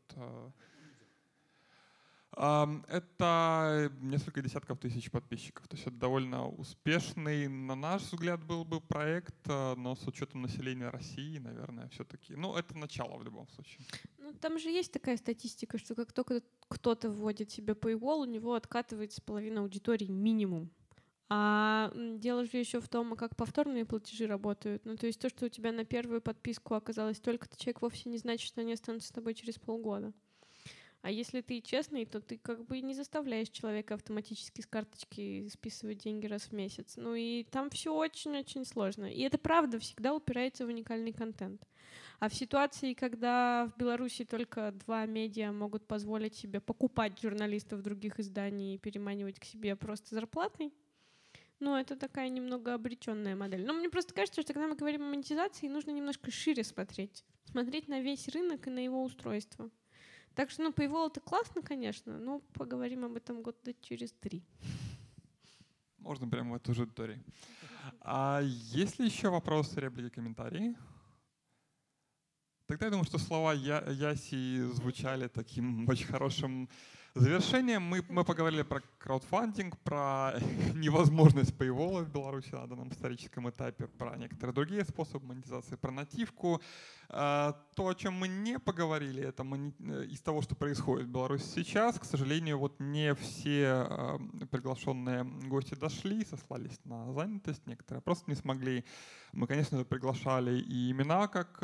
Это несколько десятков тысяч подписчиков. То есть это довольно успешный, на наш взгляд, был бы проект, но с учетом населения России, наверное, все-таки. Ну, это начало в любом случае. Ну, там же есть такая статистика, что как только кто-то вводит себе Paywall, у него откатывается половина аудитории минимум. А дело же еще в том, как повторные платежи работают. Ну, то есть то, что у тебя на первую подписку оказалось только-то человек, вовсе не значит, что они останутся с тобой через полгода. А если ты честный, то ты как бы не заставляешь человека автоматически с карточки списывать деньги раз в месяц. Ну и там все очень-очень сложно. И это правда всегда упирается в уникальный контент. А в ситуации, когда в Беларуси только два медиа могут позволить себе покупать журналистов других изданий и переманивать к себе просто зарплатой, ну это такая немного обреченная модель. Но мне просто кажется, что когда мы говорим о монетизации, нужно немножко шире смотреть. Смотреть на весь рынок и на его устройство. Так что, ну, Paywall это классно, конечно, но поговорим об этом года через три. Можно прямо в эту же аудиторию. А есть ли еще вопросы, реплики, комментарии? Тогда я думаю, что слова Я- Яси звучали таким очень хорошим завершением. Мы, мы поговорили про краудфандинг, про невозможность Paywall в Беларуси на данном историческом этапе, про некоторые другие способы монетизации, про нативку. То, о чем мы не поговорили, это из того, что происходит в Беларуси сейчас. К сожалению, вот не все приглашенные гости дошли, сослались на занятость, некоторые просто не смогли. Мы, конечно же, приглашали и имена как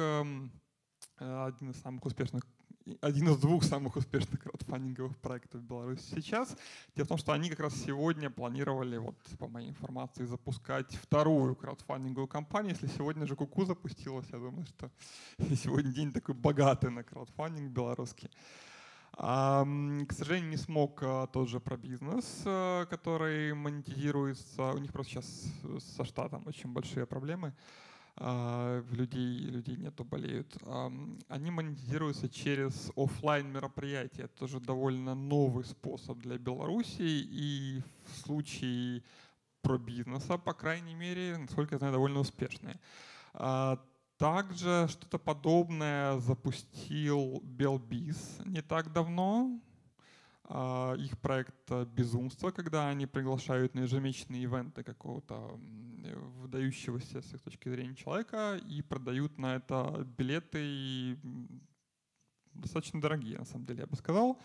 один из самых успешных, один из двух самых успешных краудфандинговых проектов в Беларуси сейчас. Дело в том, что они как раз сегодня планировали, вот по моей информации, запускать вторую краудфандинговую кампанию. Если сегодня же Куку запустилась, я думаю, что сегодня день такой богатый на краудфандинг белорусский. А, к сожалению, не смог а, тот же про бизнес, а, который монетизируется. У них просто сейчас со штатом очень большие проблемы. Людей, людей нету, болеют. Они монетизируются через офлайн мероприятия. Это тоже довольно новый способ для Беларуси. И в случае про бизнеса, по крайней мере, насколько я знаю, довольно успешные. Также что-то подобное запустил Белбиз не так давно. Их проект «Безумство», когда они приглашают на ежемесячные ивенты какого-то выдающегося с их точки зрения человека и продают на это билеты достаточно дорогие, на самом деле, я бы сказал.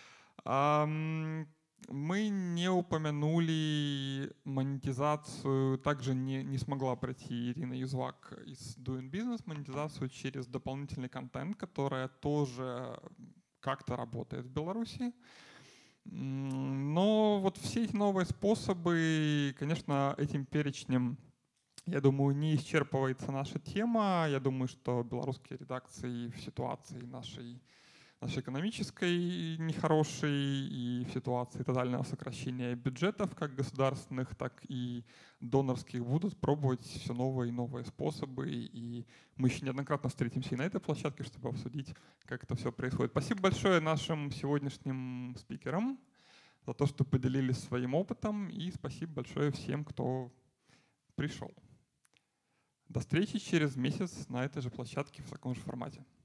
Мы не упомянули монетизацию, также не, не смогла пройти Ирина Юзвак из Doing Business, монетизацию через дополнительный контент, которая тоже как-то работает в Беларуси. Но вот все эти новые способы, конечно, этим перечнем, я думаю, не исчерпывается наша тема. Я думаю, что белорусские редакции в ситуации нашей, нашей экономической нехорошей и в ситуации тотального сокращения бюджетов как государственных, так и донорских будут пробовать все новые и новые способы. И мы еще неоднократно встретимся и на этой площадке, чтобы обсудить, как это все происходит. Спасибо большое нашим сегодняшним спикерам за то, что поделились своим опытом. И спасибо большое всем, кто пришел. До встречи через месяц на этой же площадке в таком же формате.